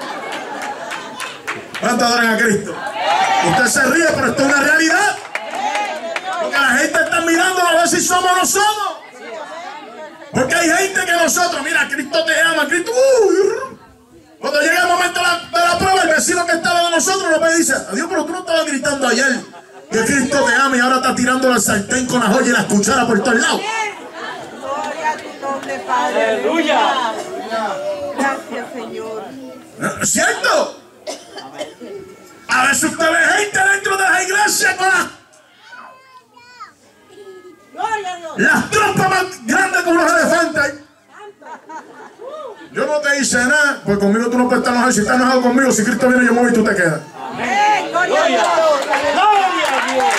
¿Cuánto adoran a Cristo? Usted se ríe, pero esto es una realidad. Porque la gente está mirando a ver si somos o no somos. Porque hay gente que nosotros, mira, Cristo te ama, Cristo... Uh, cuando llega el momento de la, de la prueba, el vecino que estaba de nosotros nos dice, adiós, pero tú no estabas gritando ayer. Que Cristo te ama y ahora está tirando el sartén con la joya y la cuchara por todos lados. Gloria a tu nombre, Padre. Aleluya. Gracias, Señor. ¿Cierto? A veces usted ve gente dentro de la iglesia con las, Gloria a Dios. las trompas más grandes como los elefantes. Yo no te hice nada, pues conmigo tú no puedes estar enojado. Si estás enojado conmigo, si Cristo viene, yo me voy y tú te quedas. Amén. Gloria a Dios. Gloria a Dios.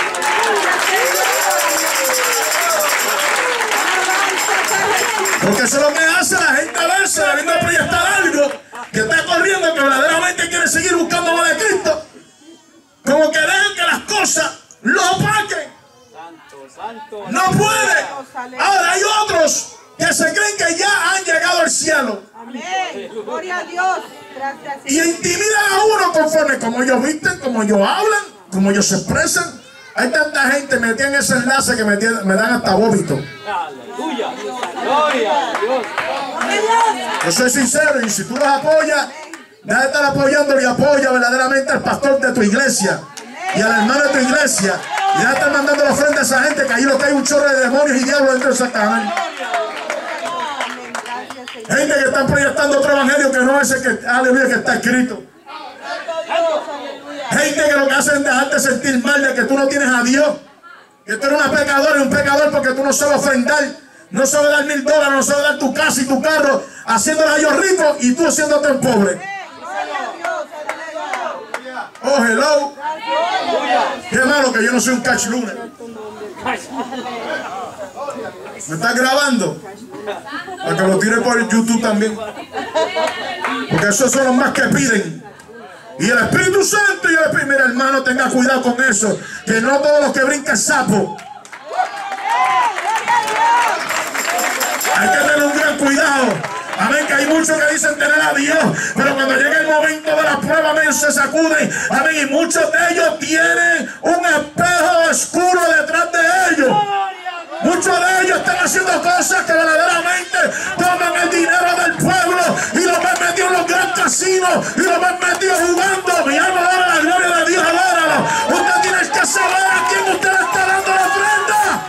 Porque eso es lo que hace la gente a veces, habiendo proyectar algo, que está corriendo, que verdaderamente quiere seguir buscando más de Cristo. Como que dejan que las cosas lo opaquen. Santo, santo. No puede. Ahora hay otros que se creen que ya han llegado al cielo. Amén. Gloria a Dios. Gracias, Y Señor. intimidan a uno conforme como ellos visten, como ellos hablan, como ellos se expresan. Hay tanta gente metida en ese enlace que me, tiene- me dan hasta vómito. Aleluya. Gloria a Dios. Yo soy sincero y si tú los apoyas, deja de estar apoyándolo y apoya verdaderamente al pastor de tu iglesia y al hermano de tu iglesia. Y deja de estar mandando la ofrenda a esa gente que ahí lo que hay un chorro de demonios y diablos dentro de Satanás. Amén. Gracias, Señor. Gente que están proyectando otro evangelio que no es el que, aleluya, que está escrito. Gente que lo que hace es dejarte sentir mal de que tú no tienes a Dios. Que tú eres una pecadora y un pecador porque tú no sabes ofrendar. No sabes dar mil dólares, no sabes dar tu casa y tu carro, haciéndolos a ellos ricos y tú haciéndote un pobre. Gloria a Dios. Aleluya. Oh, hello. Qué malo que yo no soy un catch lunes. ¿Me estás grabando? Para que lo tire por YouTube también. Porque esos son los más que piden. Y el Espíritu Santo y el Espíritu. Mira, hermano, tenga cuidado con eso. Que no todos los que brincan sapo. Hay que tener un gran cuidado. Amén, que hay muchos que dicen tener a Dios, pero cuando llega el momento de la prueba, amén, se sacuden. Amén, y muchos de ellos tienen un espejo oscuro detrás de ellos. Muchos de ellos están haciendo cosas que verdaderamente toman el dinero del pueblo y lo ven metido en los grandes casinos y lo ven metido jugando. Mi alma adora la gloria de Dios, adóralo. Usted tiene que saber a quién usted le está dando la ofrenda.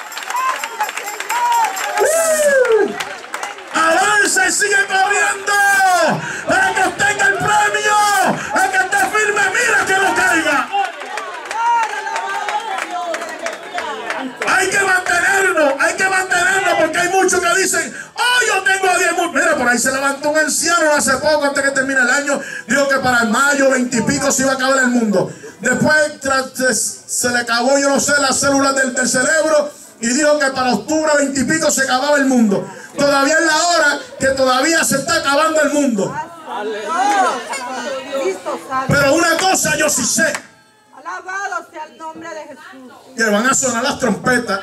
¡Uh! Avanza y sigue corriendo para que obtenga el premio. El que esté firme, mira que no caiga. Hay que mantenernos, hay que mantenernos porque hay muchos que dicen, oh, yo tengo a diez mil. Mira, por ahí se levantó un anciano hace poco, antes que termine el año, dijo que para el mayo veintipico se iba a acabar el mundo. Después tras, se le acabó, yo no sé, las células del, del cerebro y dijo que para octubre veintipico se acababa el mundo. Todavía es la hora que todavía se está acabando el mundo. Pero una cosa yo sí sé. Alabado sea el nombre de Jesús. Que van a sonar las trompetas.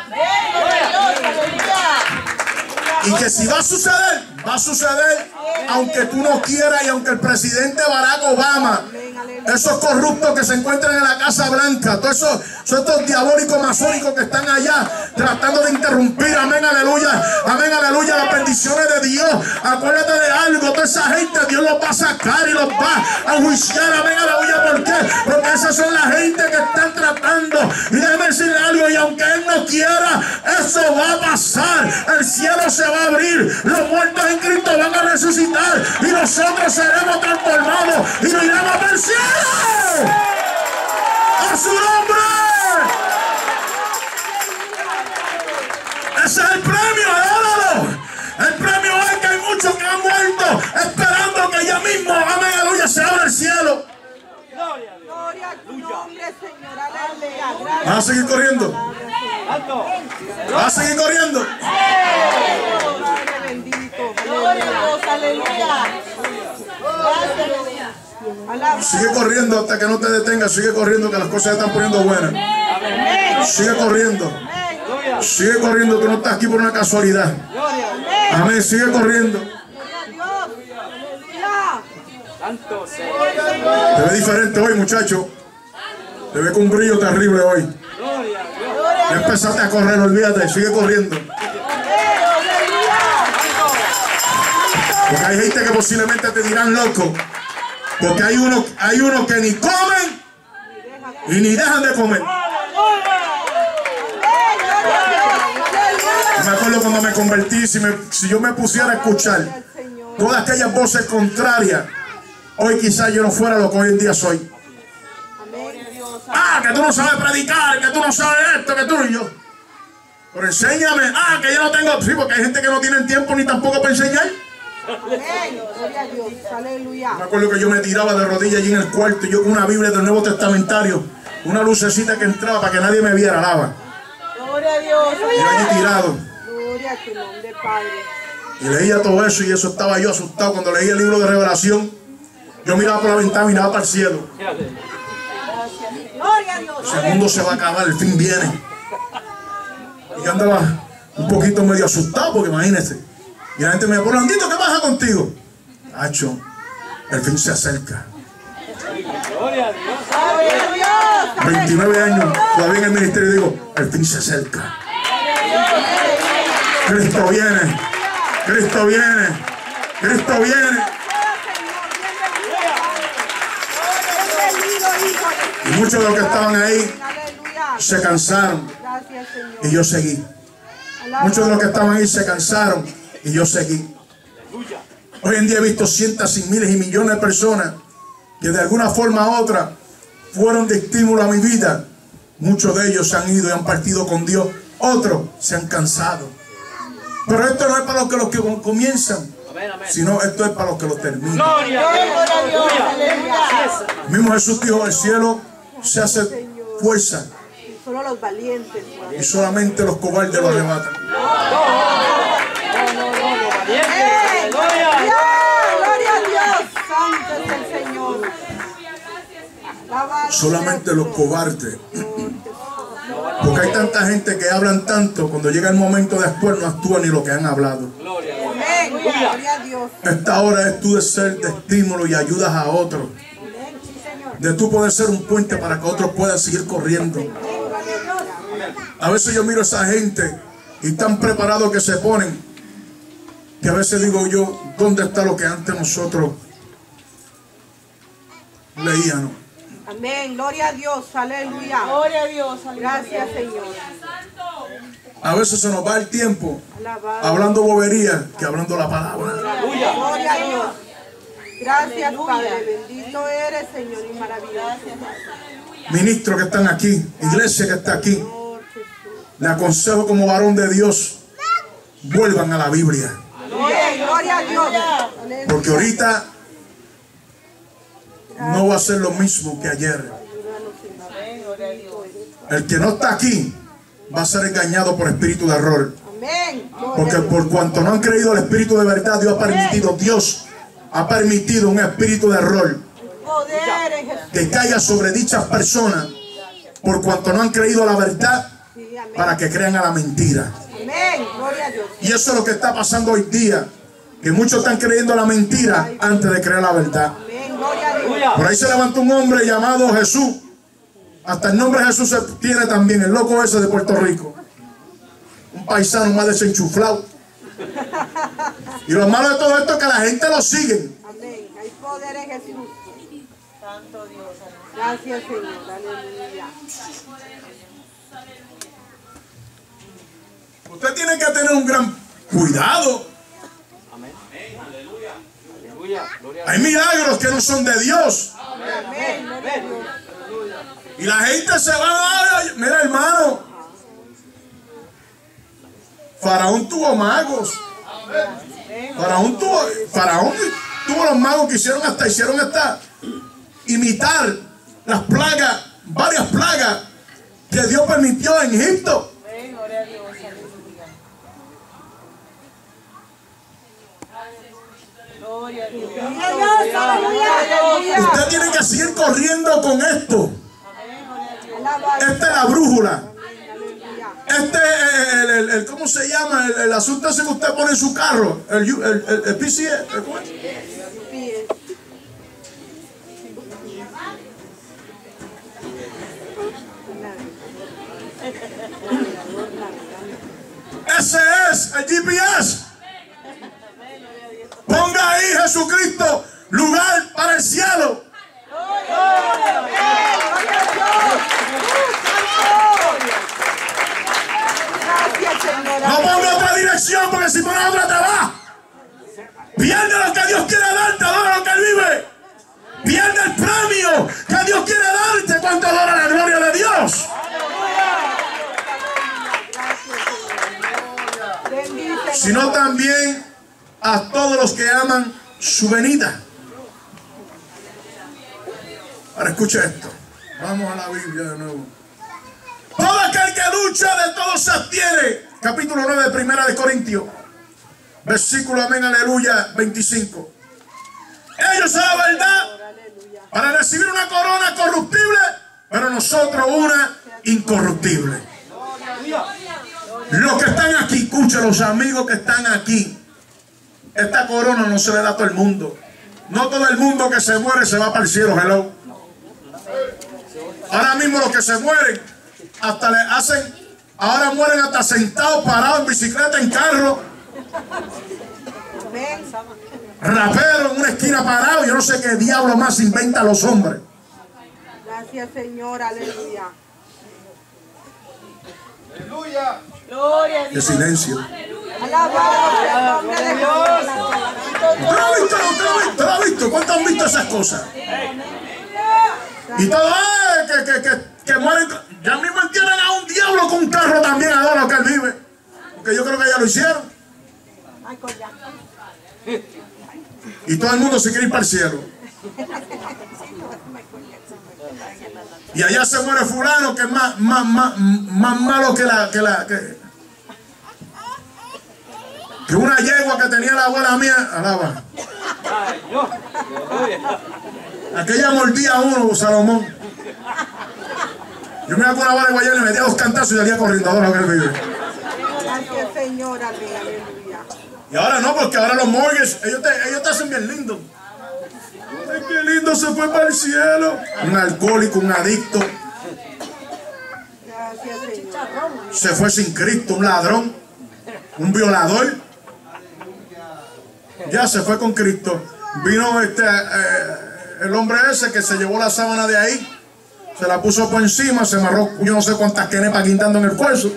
Y que si va a suceder, va a suceder aunque tú no quieras y aunque el presidente Barack Obama, esos corruptos que se encuentran en la Casa Blanca, todos esos, esos diabólicos masónicos que están allá tratando de interrumpir, amén, aleluya, amén, aleluya, las bendiciones de Dios. Acuérdate de algo, toda esa gente Dios los va a sacar y los va a juiciar, amén, aleluya. ¿Por qué? Porque esas son la gente que están tratando. Y déjeme decirle algo, y aunque Él no quiera, eso va a pasar. El cielo se va a abrir, los muertos en Cristo van a resucitar y nosotros seremos transformados y nos iremos al cielo. ¡A su nombre! Ese es el premio, adóralo. El premio es que hay muchos que han muerto esperando que ya mismo, amén, aleluya, se abra el cielo. Gloria a tu nombre, Señor. Aleluya. ¿Vas a seguir corriendo? ¿Vas a seguir corriendo? Padre bendito. Gloria a Dios. Aleluya. Alaba. Sigue corriendo hasta que no te detengas. Sigue corriendo que las cosas se están poniendo buenas. Sigue corriendo. Sigue corriendo, tú no estás aquí por una casualidad. Amén, sigue corriendo. Santo sea. Te ve diferente hoy, muchacho. Te ve con un brillo terrible hoy. Ya empezaste a correr, olvídate, sigue corriendo. Porque hay gente que posiblemente te dirán loco. Porque hay unos hay uno que ni comen y ni dejan de comer. me acuerdo cuando me convertí, si, me, si yo me pusiera a escuchar todas aquellas voces contrarias, hoy quizás yo no fuera lo que hoy en día soy. Ah, que tú no sabes predicar, que tú no sabes esto, que tú y yo. Pero enséñame. Ah, que yo no tengo. Sí, porque hay gente que no tiene tiempo ni tampoco para enseñar. Gloria a Dios, aleluya. Me acuerdo que yo me tiraba de rodillas allí en el cuarto, yo con una Biblia del Nuevo Testamentario, una lucecita que entraba para que nadie me viera, alaba. Gloria a Dios. Y yo allí tirado. Gloria a tu nombre, Padre. Y leía todo eso y eso estaba yo asustado. Cuando leía el libro de Revelación, yo miraba por la ventana, miraba para el cielo. Gloria a Dios. El mundo se va a acabar, el fin viene. Y yo andaba un poquito medio asustado, porque imagínense. Y la gente me dijo, Orlandito, ¿qué pasa contigo? Hacho, el fin se acerca. Gloria a Dios. veintinueve años, todavía en el ministerio digo, el fin se acerca. Cristo viene, Cristo viene, Cristo viene. Y muchos de los que estaban ahí se cansaron y yo seguí. Muchos de los que estaban ahí se cansaron y yo seguí. Hoy en día he visto cientos y miles y millones de personas que de alguna forma u otra fueron de estímulo a mi vida. Muchos de ellos se han ido y han partido con Dios. Otros se han cansado. Pero esto no es para los que, los que comienzan, sino esto es para los que lo terminan. Gloria a Dios. El mismo Jesús dijo, el cielo se hace fuerza Solo los valientes. y solamente los cobardes lo arrebatan. ¡Eh! ¡Gloria a Dios! ¡Santo es el Señor! Solamente los cobardes. Porque hay tanta gente que hablan tanto, cuando llega el momento de actuar no actúan ni lo que han hablado. Amén. Gloria a Dios. Esta hora es tú de ser de estímulo y ayudas a otros. De tú poder ser un puente para que otros puedan seguir corriendo. A veces yo miro a esa gente y tan preparados que se ponen, que a veces digo yo, ¿dónde está lo que antes nosotros leíamos? Amén. Gloria a Dios. Aleluya. Gloria a Dios. Gracias, Señor. A veces se nos va el tiempo Alabado. hablando bobería que hablando la palabra. Gloria a Dios. Gracias, Padre. Bendito eres, Señor, y maravilloso. Ministros que están aquí, iglesia que está aquí, le aconsejo como varón de Dios, vuelvan a la Biblia. Gloria a Dios. Porque ahorita no va a ser lo mismo que ayer. El que no está aquí va a ser engañado por espíritu de error. Amén. Porque por cuanto no han creído el espíritu de verdad, Dios ha permitido, Dios ha permitido un espíritu de error Poder en Jesús. que caiga sobre dichas personas por cuanto no han creído a la verdad Sí, amén. para que crean a la mentira. Amén. Gloria a Dios. Y eso es lo que está pasando hoy día, que muchos están creyendo a la mentira antes de creer la verdad. Amén. Gloria a Dios. Por ahí se levantó un hombre llamado Jesús. Hasta el nombre de Jesús se tiene también, el loco ese de Puerto Rico. Un paisano más desenchuflado. Y lo malo de todo esto es que la gente lo sigue. Amén. Hay poder en Jesús. Santo Dios. Gracias, Señor. Aleluya. Usted tiene que tener un gran cuidado. Hay milagros que no son de Dios. Amén. Gloria a Dios. Y la gente se va a... Mira, hermano. Faraón tuvo magos. Faraón tuvo, Faraón tuvo los magos que hicieron hasta, hicieron hasta imitar las plagas, varias plagas que Dios permitió en Egipto. Usted tiene que seguir corriendo con esto. Esta es la brújula. Este es el, el, el, ¿cómo se llama? El, el asunto ese que usted pone en su carro. El, el, el, el P C E. ¿Cómo es? Ese es el G P S. Ponga ahí Jesucristo, lugar para el cielo. Gracias, No ponga otra dirección, porque si pones otra te va. Pierde lo que Dios quiere darte, adora lo que Él vive. Pierde el premio que Dios quiere darte cuando adora la gloria de Dios. Sino también a todos los que aman su venida. Ahora escucha esto. Vamos a la Biblia de nuevo. Todo aquel que lucha de todo se abstiene. Capítulo nueve de Primera de Corintios. Versículo, amén, aleluya, veinticinco. Ellos a la verdad para recibir una corona corruptible, pero nosotros una incorruptible. Los que están aquí, escuchen, los amigos que están aquí. Esta corona no se le da a todo el mundo. No todo el mundo que se muere se va para el cielo, hello. Ahora mismo los que se mueren, hasta le hacen, ahora mueren hasta sentados, parados en bicicleta, en carro. Rapero en una esquina parado. Yo no sé qué diablo más inventan los hombres. Gracias, Señor, aleluya. Aleluya. Gloria a De Dios. silencio. Alabado sea el nombre de Dios. ¿Usted lo ha visto? ¿Usted lo ha visto? ¿Usted lo ha visto? ¿Cuántos han visto esas cosas? Y todo, eh, que, que, que, que mueren. Ya mismo entierran a un diablo con un carro también, ahora lo que él vive. Porque yo creo que ya lo hicieron. Y todo el mundo se quiere ir para el cielo. Y allá se muere fulano que es más, más, más, más malo que la, que la, que, que una yegua que tenía la abuela mía. Alaba. Aquella mordía a uno, Salomón. Yo me hago una vara de guayana y me metía dos cantazos y salía corriendo. Ahora que él vive. Gracias, Señor, aleluya. Y ahora no, porque ahora los mortgages, ellos te, ellos te hacen bien lindo. Ay, qué lindo, se fue para el cielo. Un alcohólico, un adicto. Gracias, Señor. Se fue sin Cristo, un ladrón, un violador. Ya se fue con Cristo. Vino este eh, el hombre ese que se llevó la sábana de ahí, se la puso por encima, se amarró yo no sé cuántas quenepas guindando en el cuello.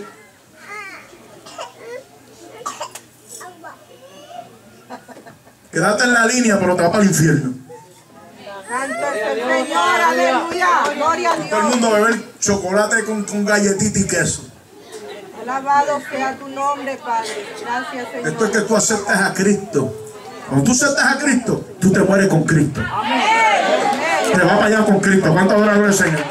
Quédate en la línea, pero te va para el infierno. Santo es el Señor, aleluya. Gloria a Todo el Dios. mundo a beber chocolate con, con galletita y queso. Alabado sea tu nombre, Padre. Gracias, Señor. Esto es que tú aceptas a Cristo. Cuando tú aceptas a Cristo, tú te mueres con Cristo. Te vas para allá con Cristo. ¿Cuánto adorador el Señor?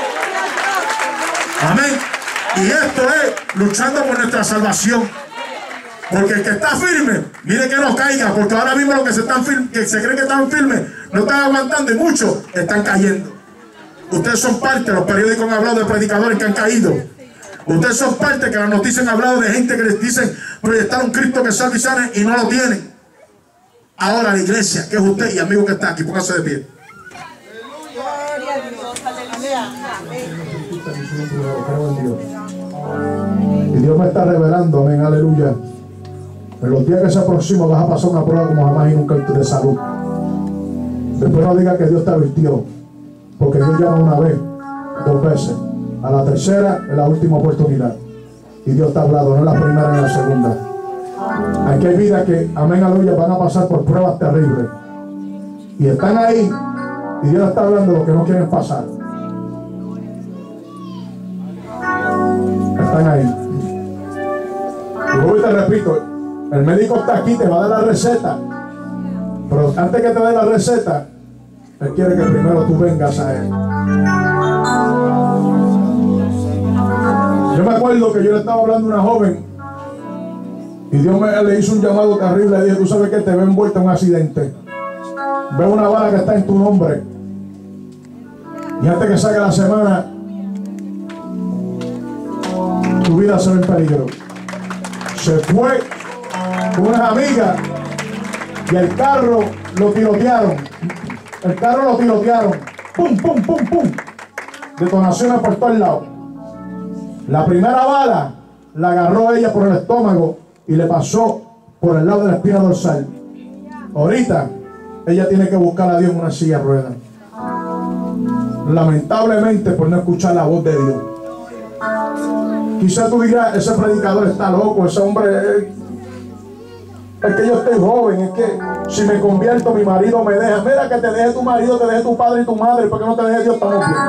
Amén. Y esto es luchando por nuestra salvación. Porque el que está firme, mire que no caiga. Porque ahora mismo los que se, están firme, que se creen que están firmes no están aguantando y muchos están cayendo. Ustedes son parte, los periódicos han hablado de predicadores que han caído. Ustedes son parte que las noticias han hablado de gente que les dicen proyectar un Cristo que salve y sane y no lo tienen. Ahora la iglesia, que es usted y amigo que está aquí, póngase de pie. Gloria a Dios. Amén. Y Dios me está revelando, amén, aleluya. En los días que se aproximan vas a pasar una prueba como jamás y nunca de salud. Después no diga que Dios te advirtió, porque Dios llama una vez, dos veces. A la tercera es la última oportunidad. Y Dios está hablando, no es la primera ni la segunda. Aquí hay vidas que, amén, aleluya, van a pasar por pruebas terribles. Y están ahí, y Dios está hablando de lo que no quieren pasar. Están ahí. Y luego te repito, el médico está aquí, te va a dar la receta. Pero antes que te dé la receta, Él quiere que primero tú vengas a Él. Yo me acuerdo que yo le estaba hablando a una joven y Dios me, le hizo un llamado terrible. Le dije, tú sabes que te ve envuelta en un accidente. Ve una bala que está en tu nombre. Y antes que salga la semana, tu vida se ve en peligro. Se fue con unas amigas y el carro lo tirotearon. El carro lo tirotearon. Pum, pum, pum, pum. Detonaciones por todos lados. La primera bala la agarró ella por el estómago y le pasó por el lado de la espina dorsal. Ahorita ella tiene que buscar a Dios en una silla de ruedas. Lamentablemente por no escuchar la voz de Dios. Quizás tú dirás, ese predicador está loco, ese hombre es, es que yo estoy joven, es que si me convierto mi marido me deja. Mira, que te deje tu marido, te deje tu padre y tu madre, porque no te deje Dios, estamos bien.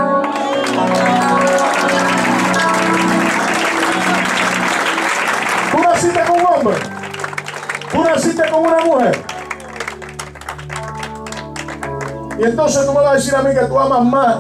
Tú naciste con un hombre, tú naciste con una mujer, y entonces tú me vas a decir a mí que tú amas más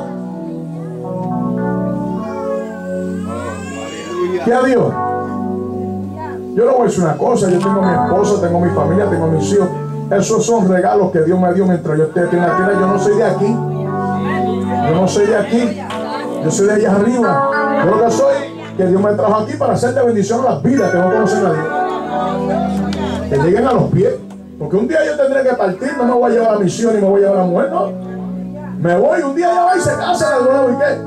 que a Dios. Yo le voy a decir una cosa, yo tengo mi esposa, tengo mi familia, tengo mis hijos. Esos son regalos que Dios me dio mientras yo esté aquí en la tierra. Yo no soy de aquí, yo no soy de aquí, yo soy de allá arriba. Yo lo que soy, que Dios me trajo aquí para hacer de bendición a las vidas que no conocen a Dios, que lleguen a los pies. Porque un día yo tendré que partir, no me voy a llevar a la misión ni me voy a llevar a la mujer, no. Me voy, un día ya va y se casa de nuevo, ¿y qué?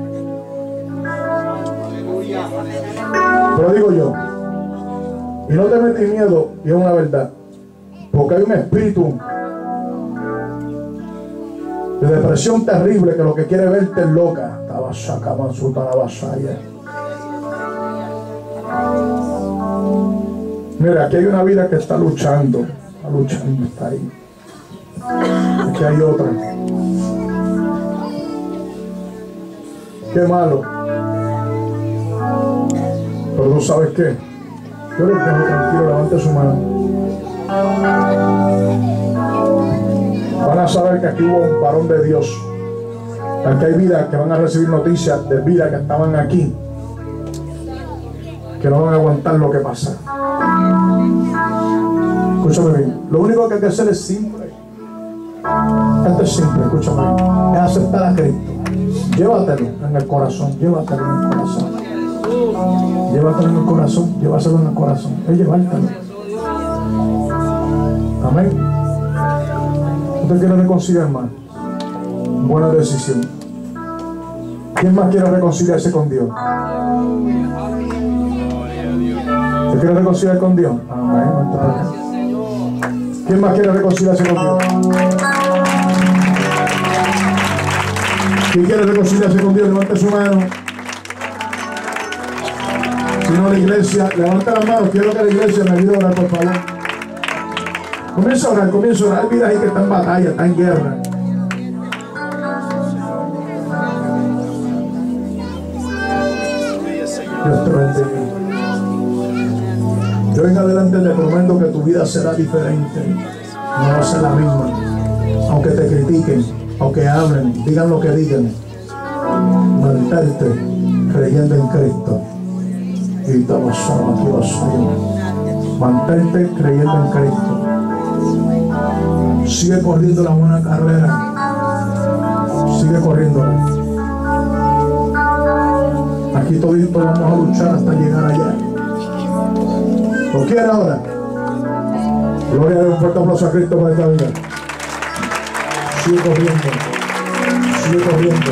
Pero digo yo, y no te metí miedo, y es una verdad, porque hay un espíritu de depresión terrible que lo que quiere verte es loca. Mira, aquí hay una vida que está luchando, está luchando, está ahí. Aquí hay otra. Qué malo. Pero tú sabes qué, yo les dejo tranquilo, levante su mano. Van a saber que aquí hubo un varón de Dios. Aquí hay vidas que van a recibir noticias de vidas que estaban aquí, que no van a aguantar lo que pasa. Escúchame bien, lo único que hay que hacer es simple. Esto es simple, escúchame bien, es aceptar a Cristo. Llévatelo en el corazón, llévatelo en el corazón. Llévatelo en el corazón, llévaselo en el corazón. Es llevártelo. Amén. ¿Usted quiere reconciliar más? Buena decisión. ¿Quién más quiere reconciliarse con Dios? ¿Usted quiere reconciliar con Dios? Amén. ¿Quién más quiere reconciliarse con Dios? ¿Quién quiere reconciliarse con Dios? Levante su mano. Si no, la iglesia, levanta la mano. Quiero que la iglesia me ayude a orar, por favor. Comienza a orar, comienza a orar. Hay vidas ahí que están en batalla, están en guerra. Dios te bendiga. Yo en adelante te prometo que tu vida será diferente. No va a ser la misma. Aunque te critiquen, aunque hablen, digan lo que digan. Mantente creyendo en Cristo. Y estamos solos aquí, los suyos. Mantente creyendo en Cristo. Sigue corriendo la buena carrera. Sigue corriéndola. Aquí toditos vamos a luchar hasta llegar allá. ¿Lo quiere ahora? Gloria a Dios, un fuerte aplauso a Cristo por esta vida. Sigue corriendo. Sigue corriendo.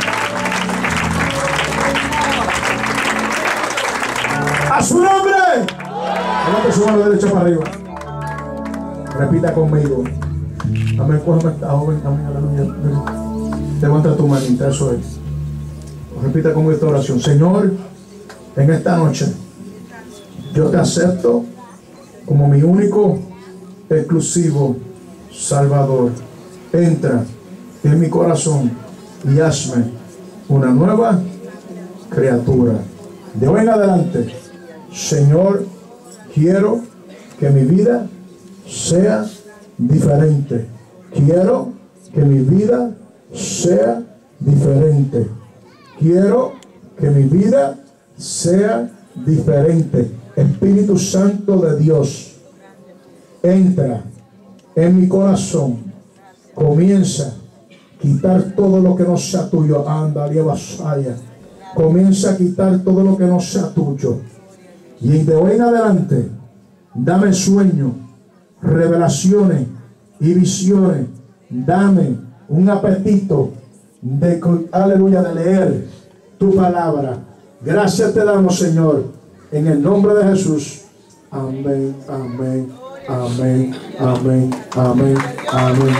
¡A su nombre! Levante su mano derecha para arriba. Repita conmigo. Amén, cógeme esta joven. Amén, aleluya. Levanta tu manita, eso es. Repita conmigo esta oración. Señor, en esta noche, yo te acepto como mi único, exclusivo Salvador. Entra en mi corazón y hazme una nueva criatura. De hoy en adelante, Señor, quiero que mi vida sea diferente. Quiero que mi vida sea diferente. Quiero que mi vida sea diferente. Espíritu Santo de Dios, entra en mi corazón. Comienza a quitar todo lo que no sea tuyo. Anda, vasaya. Comienza a quitar todo lo que no sea tuyo. Y de hoy en adelante, dame sueños, revelaciones y visiones. Dame un apetito de, aleluya, de leer tu palabra. Gracias te damos, Señor, en el nombre de Jesús. Amén, amén, amén, amén, amén, amén.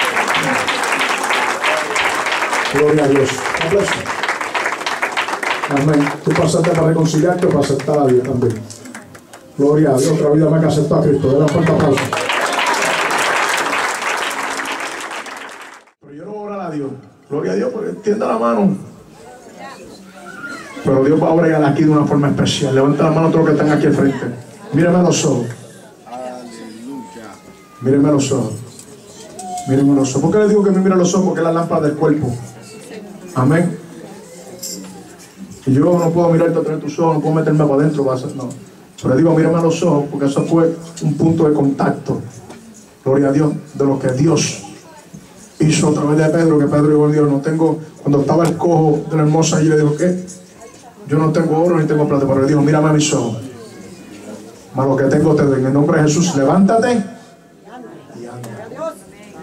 Gloria a Dios. Amén. Tú pasaste para reconciliarte o para aceptar a Dios también. Gloria a Dios. Otra vida más que aceptó a Cristo. Denle un fuerte aplauso. Pero yo no voy a orar a Dios. Gloria a Dios, porque extienda la mano. Pero Dios va a orar aquí de una forma especial. Levanta la mano a todos los que están aquí al frente. Míreme a los ojos. Míreme a los ojos. Míreme a los ojos. ¿Por qué le digo que me mire a los ojos? Porque es la lámpara del cuerpo. Amén. Y yo no puedo mirarte a través de tus ojos, no puedo meterme para adentro. No. Pero digo, mírame a los ojos, porque eso fue un punto de contacto. Gloria a Dios, de lo que Dios hizo a través de Pedro, que Pedro dijo, Dios, no tengo, cuando estaba el cojo de la hermosa, y le dijo, ¿qué? Yo no tengo oro ni tengo plata, pero le dijo, mírame a mis ojos. Más lo que tengo te doy. En el nombre de Jesús, levántate y anda.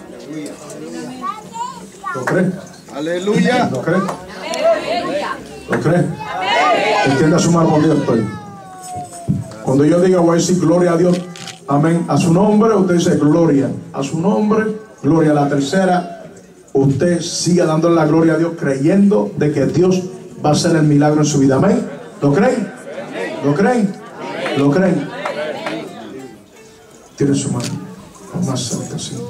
¿Lo crees? Aleluya. ¿Lo crees? ¿Lo crees? Extienda su mano porque yo estoy. Cuando yo diga, voy a decir gloria a Dios, amén, a su nombre, usted dice gloria. A su nombre, gloria. A la tercera, usted siga dándole la gloria a Dios, creyendo de que Dios va a hacer el milagro en su vida. Amén. ¿Lo creen? ¿Lo creen? ¿Lo creen? Tiene su mano más cerca, sí.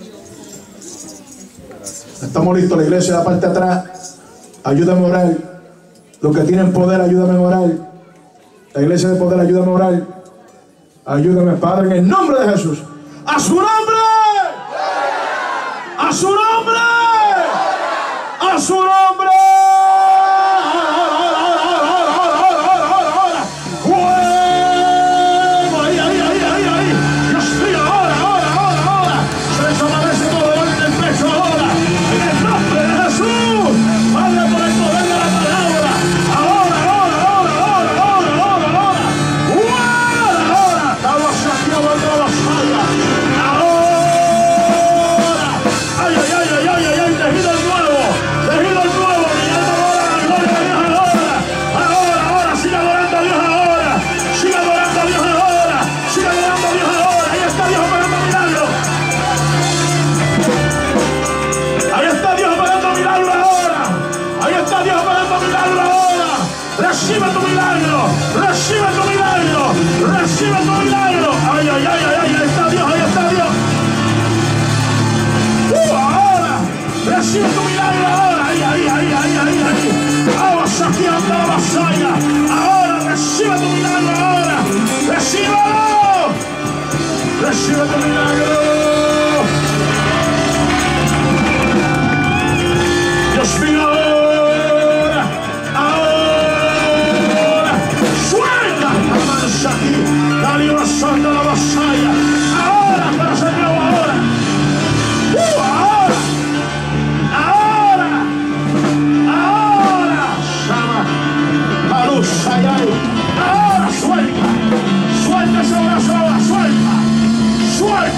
Estamos listos, la iglesia de la parte de atrás. Ayúdame a orar. Los que tienen poder, ayúdame a orar. La iglesia de poder, ayúdame a orar. Ayúdame, Padre, en el nombre de Jesús. ¡A su nombre! ¡A su nombre! ¡A su nombre! Recibe tu milagro, recibe tu milagro, recibe tu milagro. Ay, ay, ay, ay, ay, ahí está Dios, ahí está Dios. Uh, ahora, recibe tu milagro ahora. Ay, ay, ay, ay, ay, ay. Vamos aquí a la vasalla. Ahora, recibe tu milagro ahora. Recíbelo. Recibe tu milagro. Dios mío. Aquí, dale una santa la vasalla. Ahora, pero Señor, ahora. Uh, ahora. Ahora. Ahora. Llama. La luz allá. Ahora suelta. Suelta ese brazo ahora. Suelta. Suelta.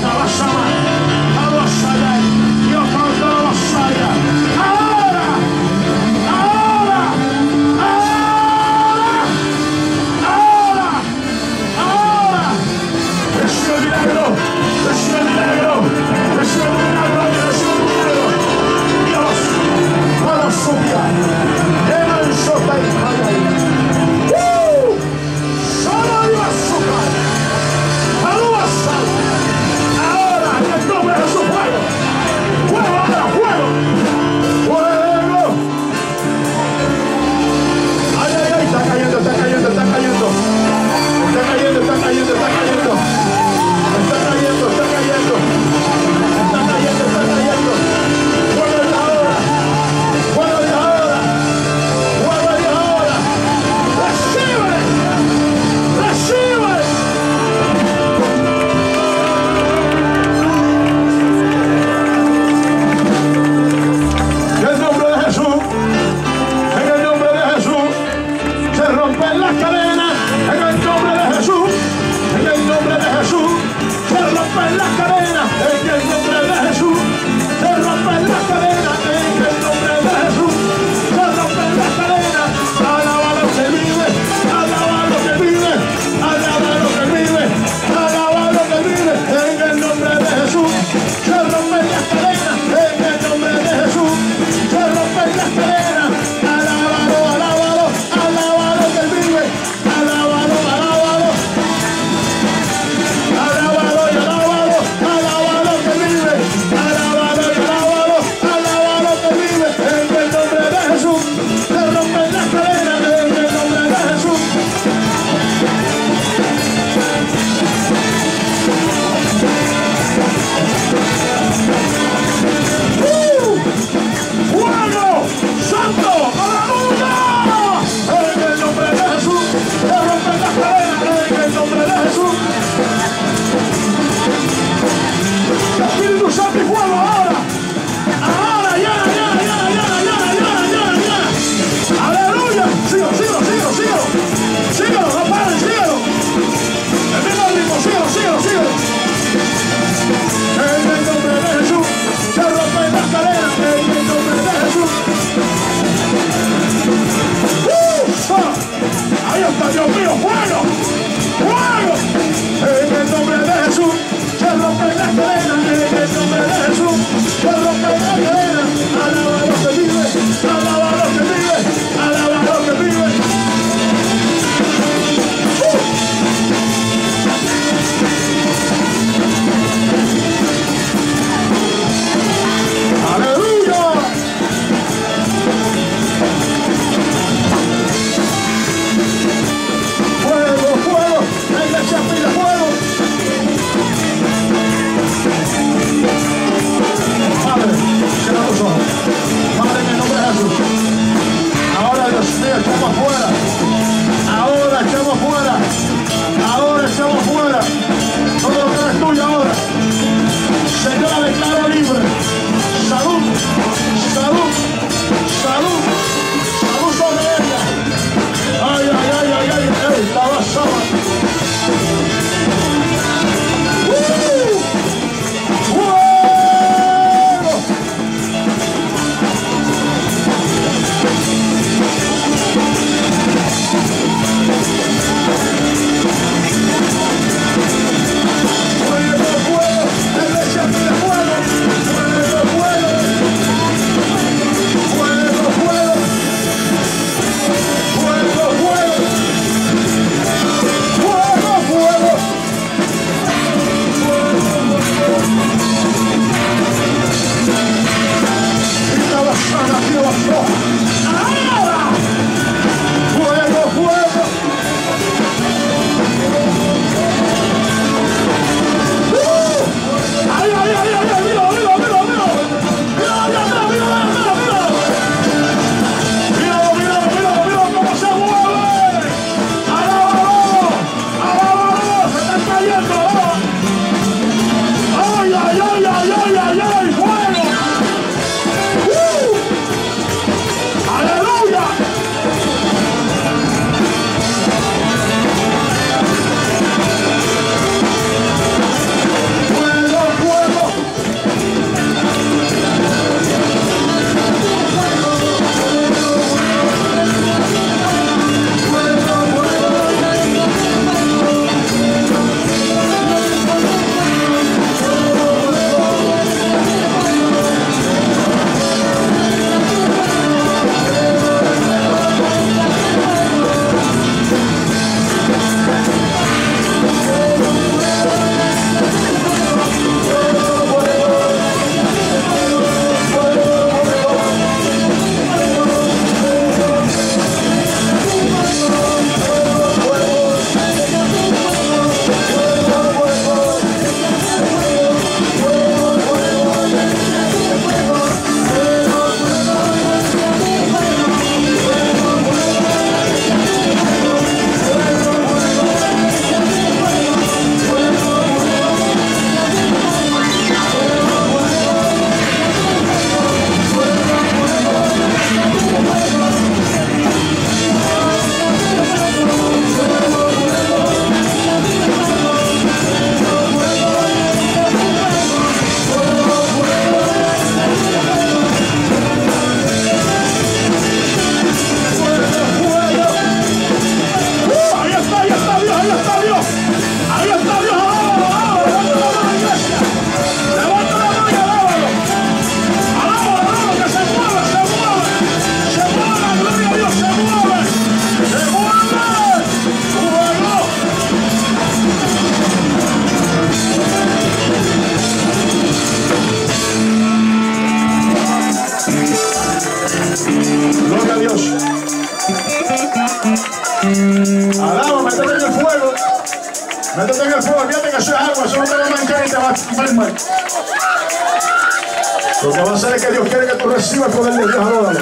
métete en el fuego. Métete en el fuego, fíjate que eso es agua, eso no te va a manchar y te va a mal. Lo que va a hacer es que Dios quiere que tú recibas el poder de Dios. Adórale.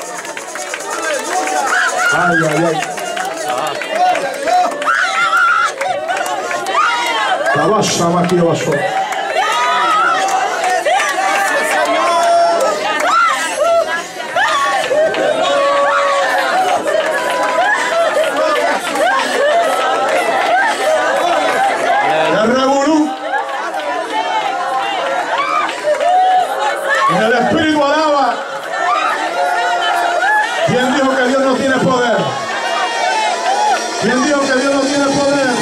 Ay, ay, ay. La basa, aquí la basó. El Espíritu alaba. ¿Quién dijo que Dios no tiene poder? ¿Quién dijo que Dios no tiene poder?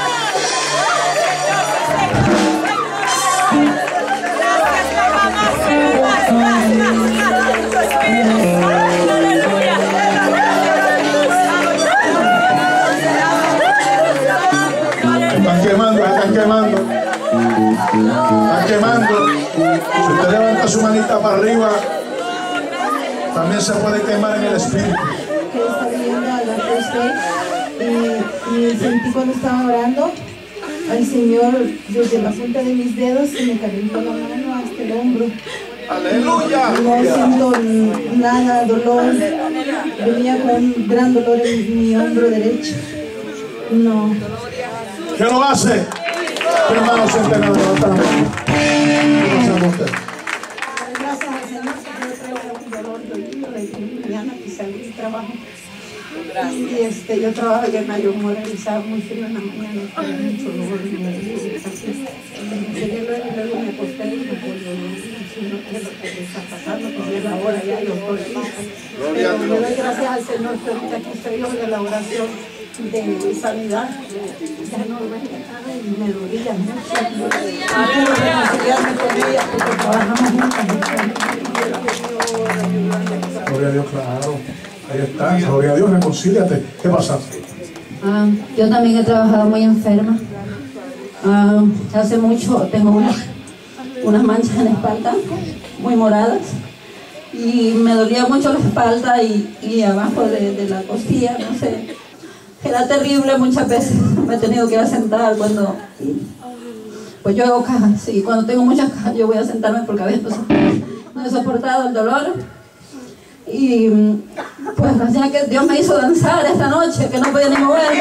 Están quemando, están quemando. Están quemando. Si usted levanta su manita para arriba, también se puede quemar en el espíritu. Que estaba viendo a la fe y, y sentí cuando estaba orando al Señor desde la punta de mis dedos y me calentó la mano hasta el hombro. ¡Aleluya! No siento nada, dolor. Venía con un gran dolor en mi hombro derecho. No. ¿Qué lo hace? Hermano, siente nada, levanta la mano. ¿Qué pasa usted? Gracias al Señor que yo traigo un dolor de oído y mañana que salí del trabajo. Y este, yo trabajo en Ayomora y estaba muy frío en la mañana, tenía mucho dolor en mi oído. Llegué luego y luego me acosté y me pude dormir. No sé lo que me está pasando, porque es la hora ya, yo estoy. Pero le doy gracias al Señor que ahorita aquí estoy yo de la oración de sanidad. Ya no me nada y me dolía mucho. Quiero reconciliarme con ella porque trabajamos juntas. Gloria a Dios, claro. Ahí está. Gloria a Dios, reconcíliate. ¿Qué pasa? Ah, yo también he trabajado muy enferma. Ah, hace mucho tengo unas, unas manchas en la espalda, muy moradas. Y me dolía mucho la espalda y, y abajo de, de la costilla, no sé. Era terrible muchas veces. Me he tenido que ir a sentar cuando... Pues yo hago cajas, sí. Cuando tengo muchas cajas yo voy a sentarme porque a veces pues, no he soportado el dolor. Y pues gracias a que Dios me hizo danzar esta noche, que no podía ni moverme.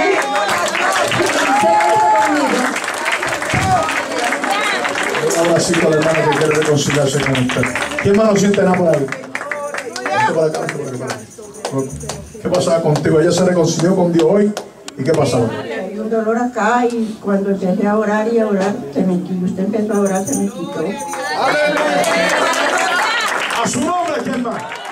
Un abracito al hermano que quiere reconciliarse con usted. ¿Quién más no siente nada por ahí? Por acá, por acá, por acá. ¿Qué pasaba contigo? Ella se reconcilió con Dios hoy. ¿Y qué pasaba? Hay un dolor acá y cuando empecé a orar y a orar, se me quitó. Usted empezó a orar, se me quitó. A su nombre, ¿quién más?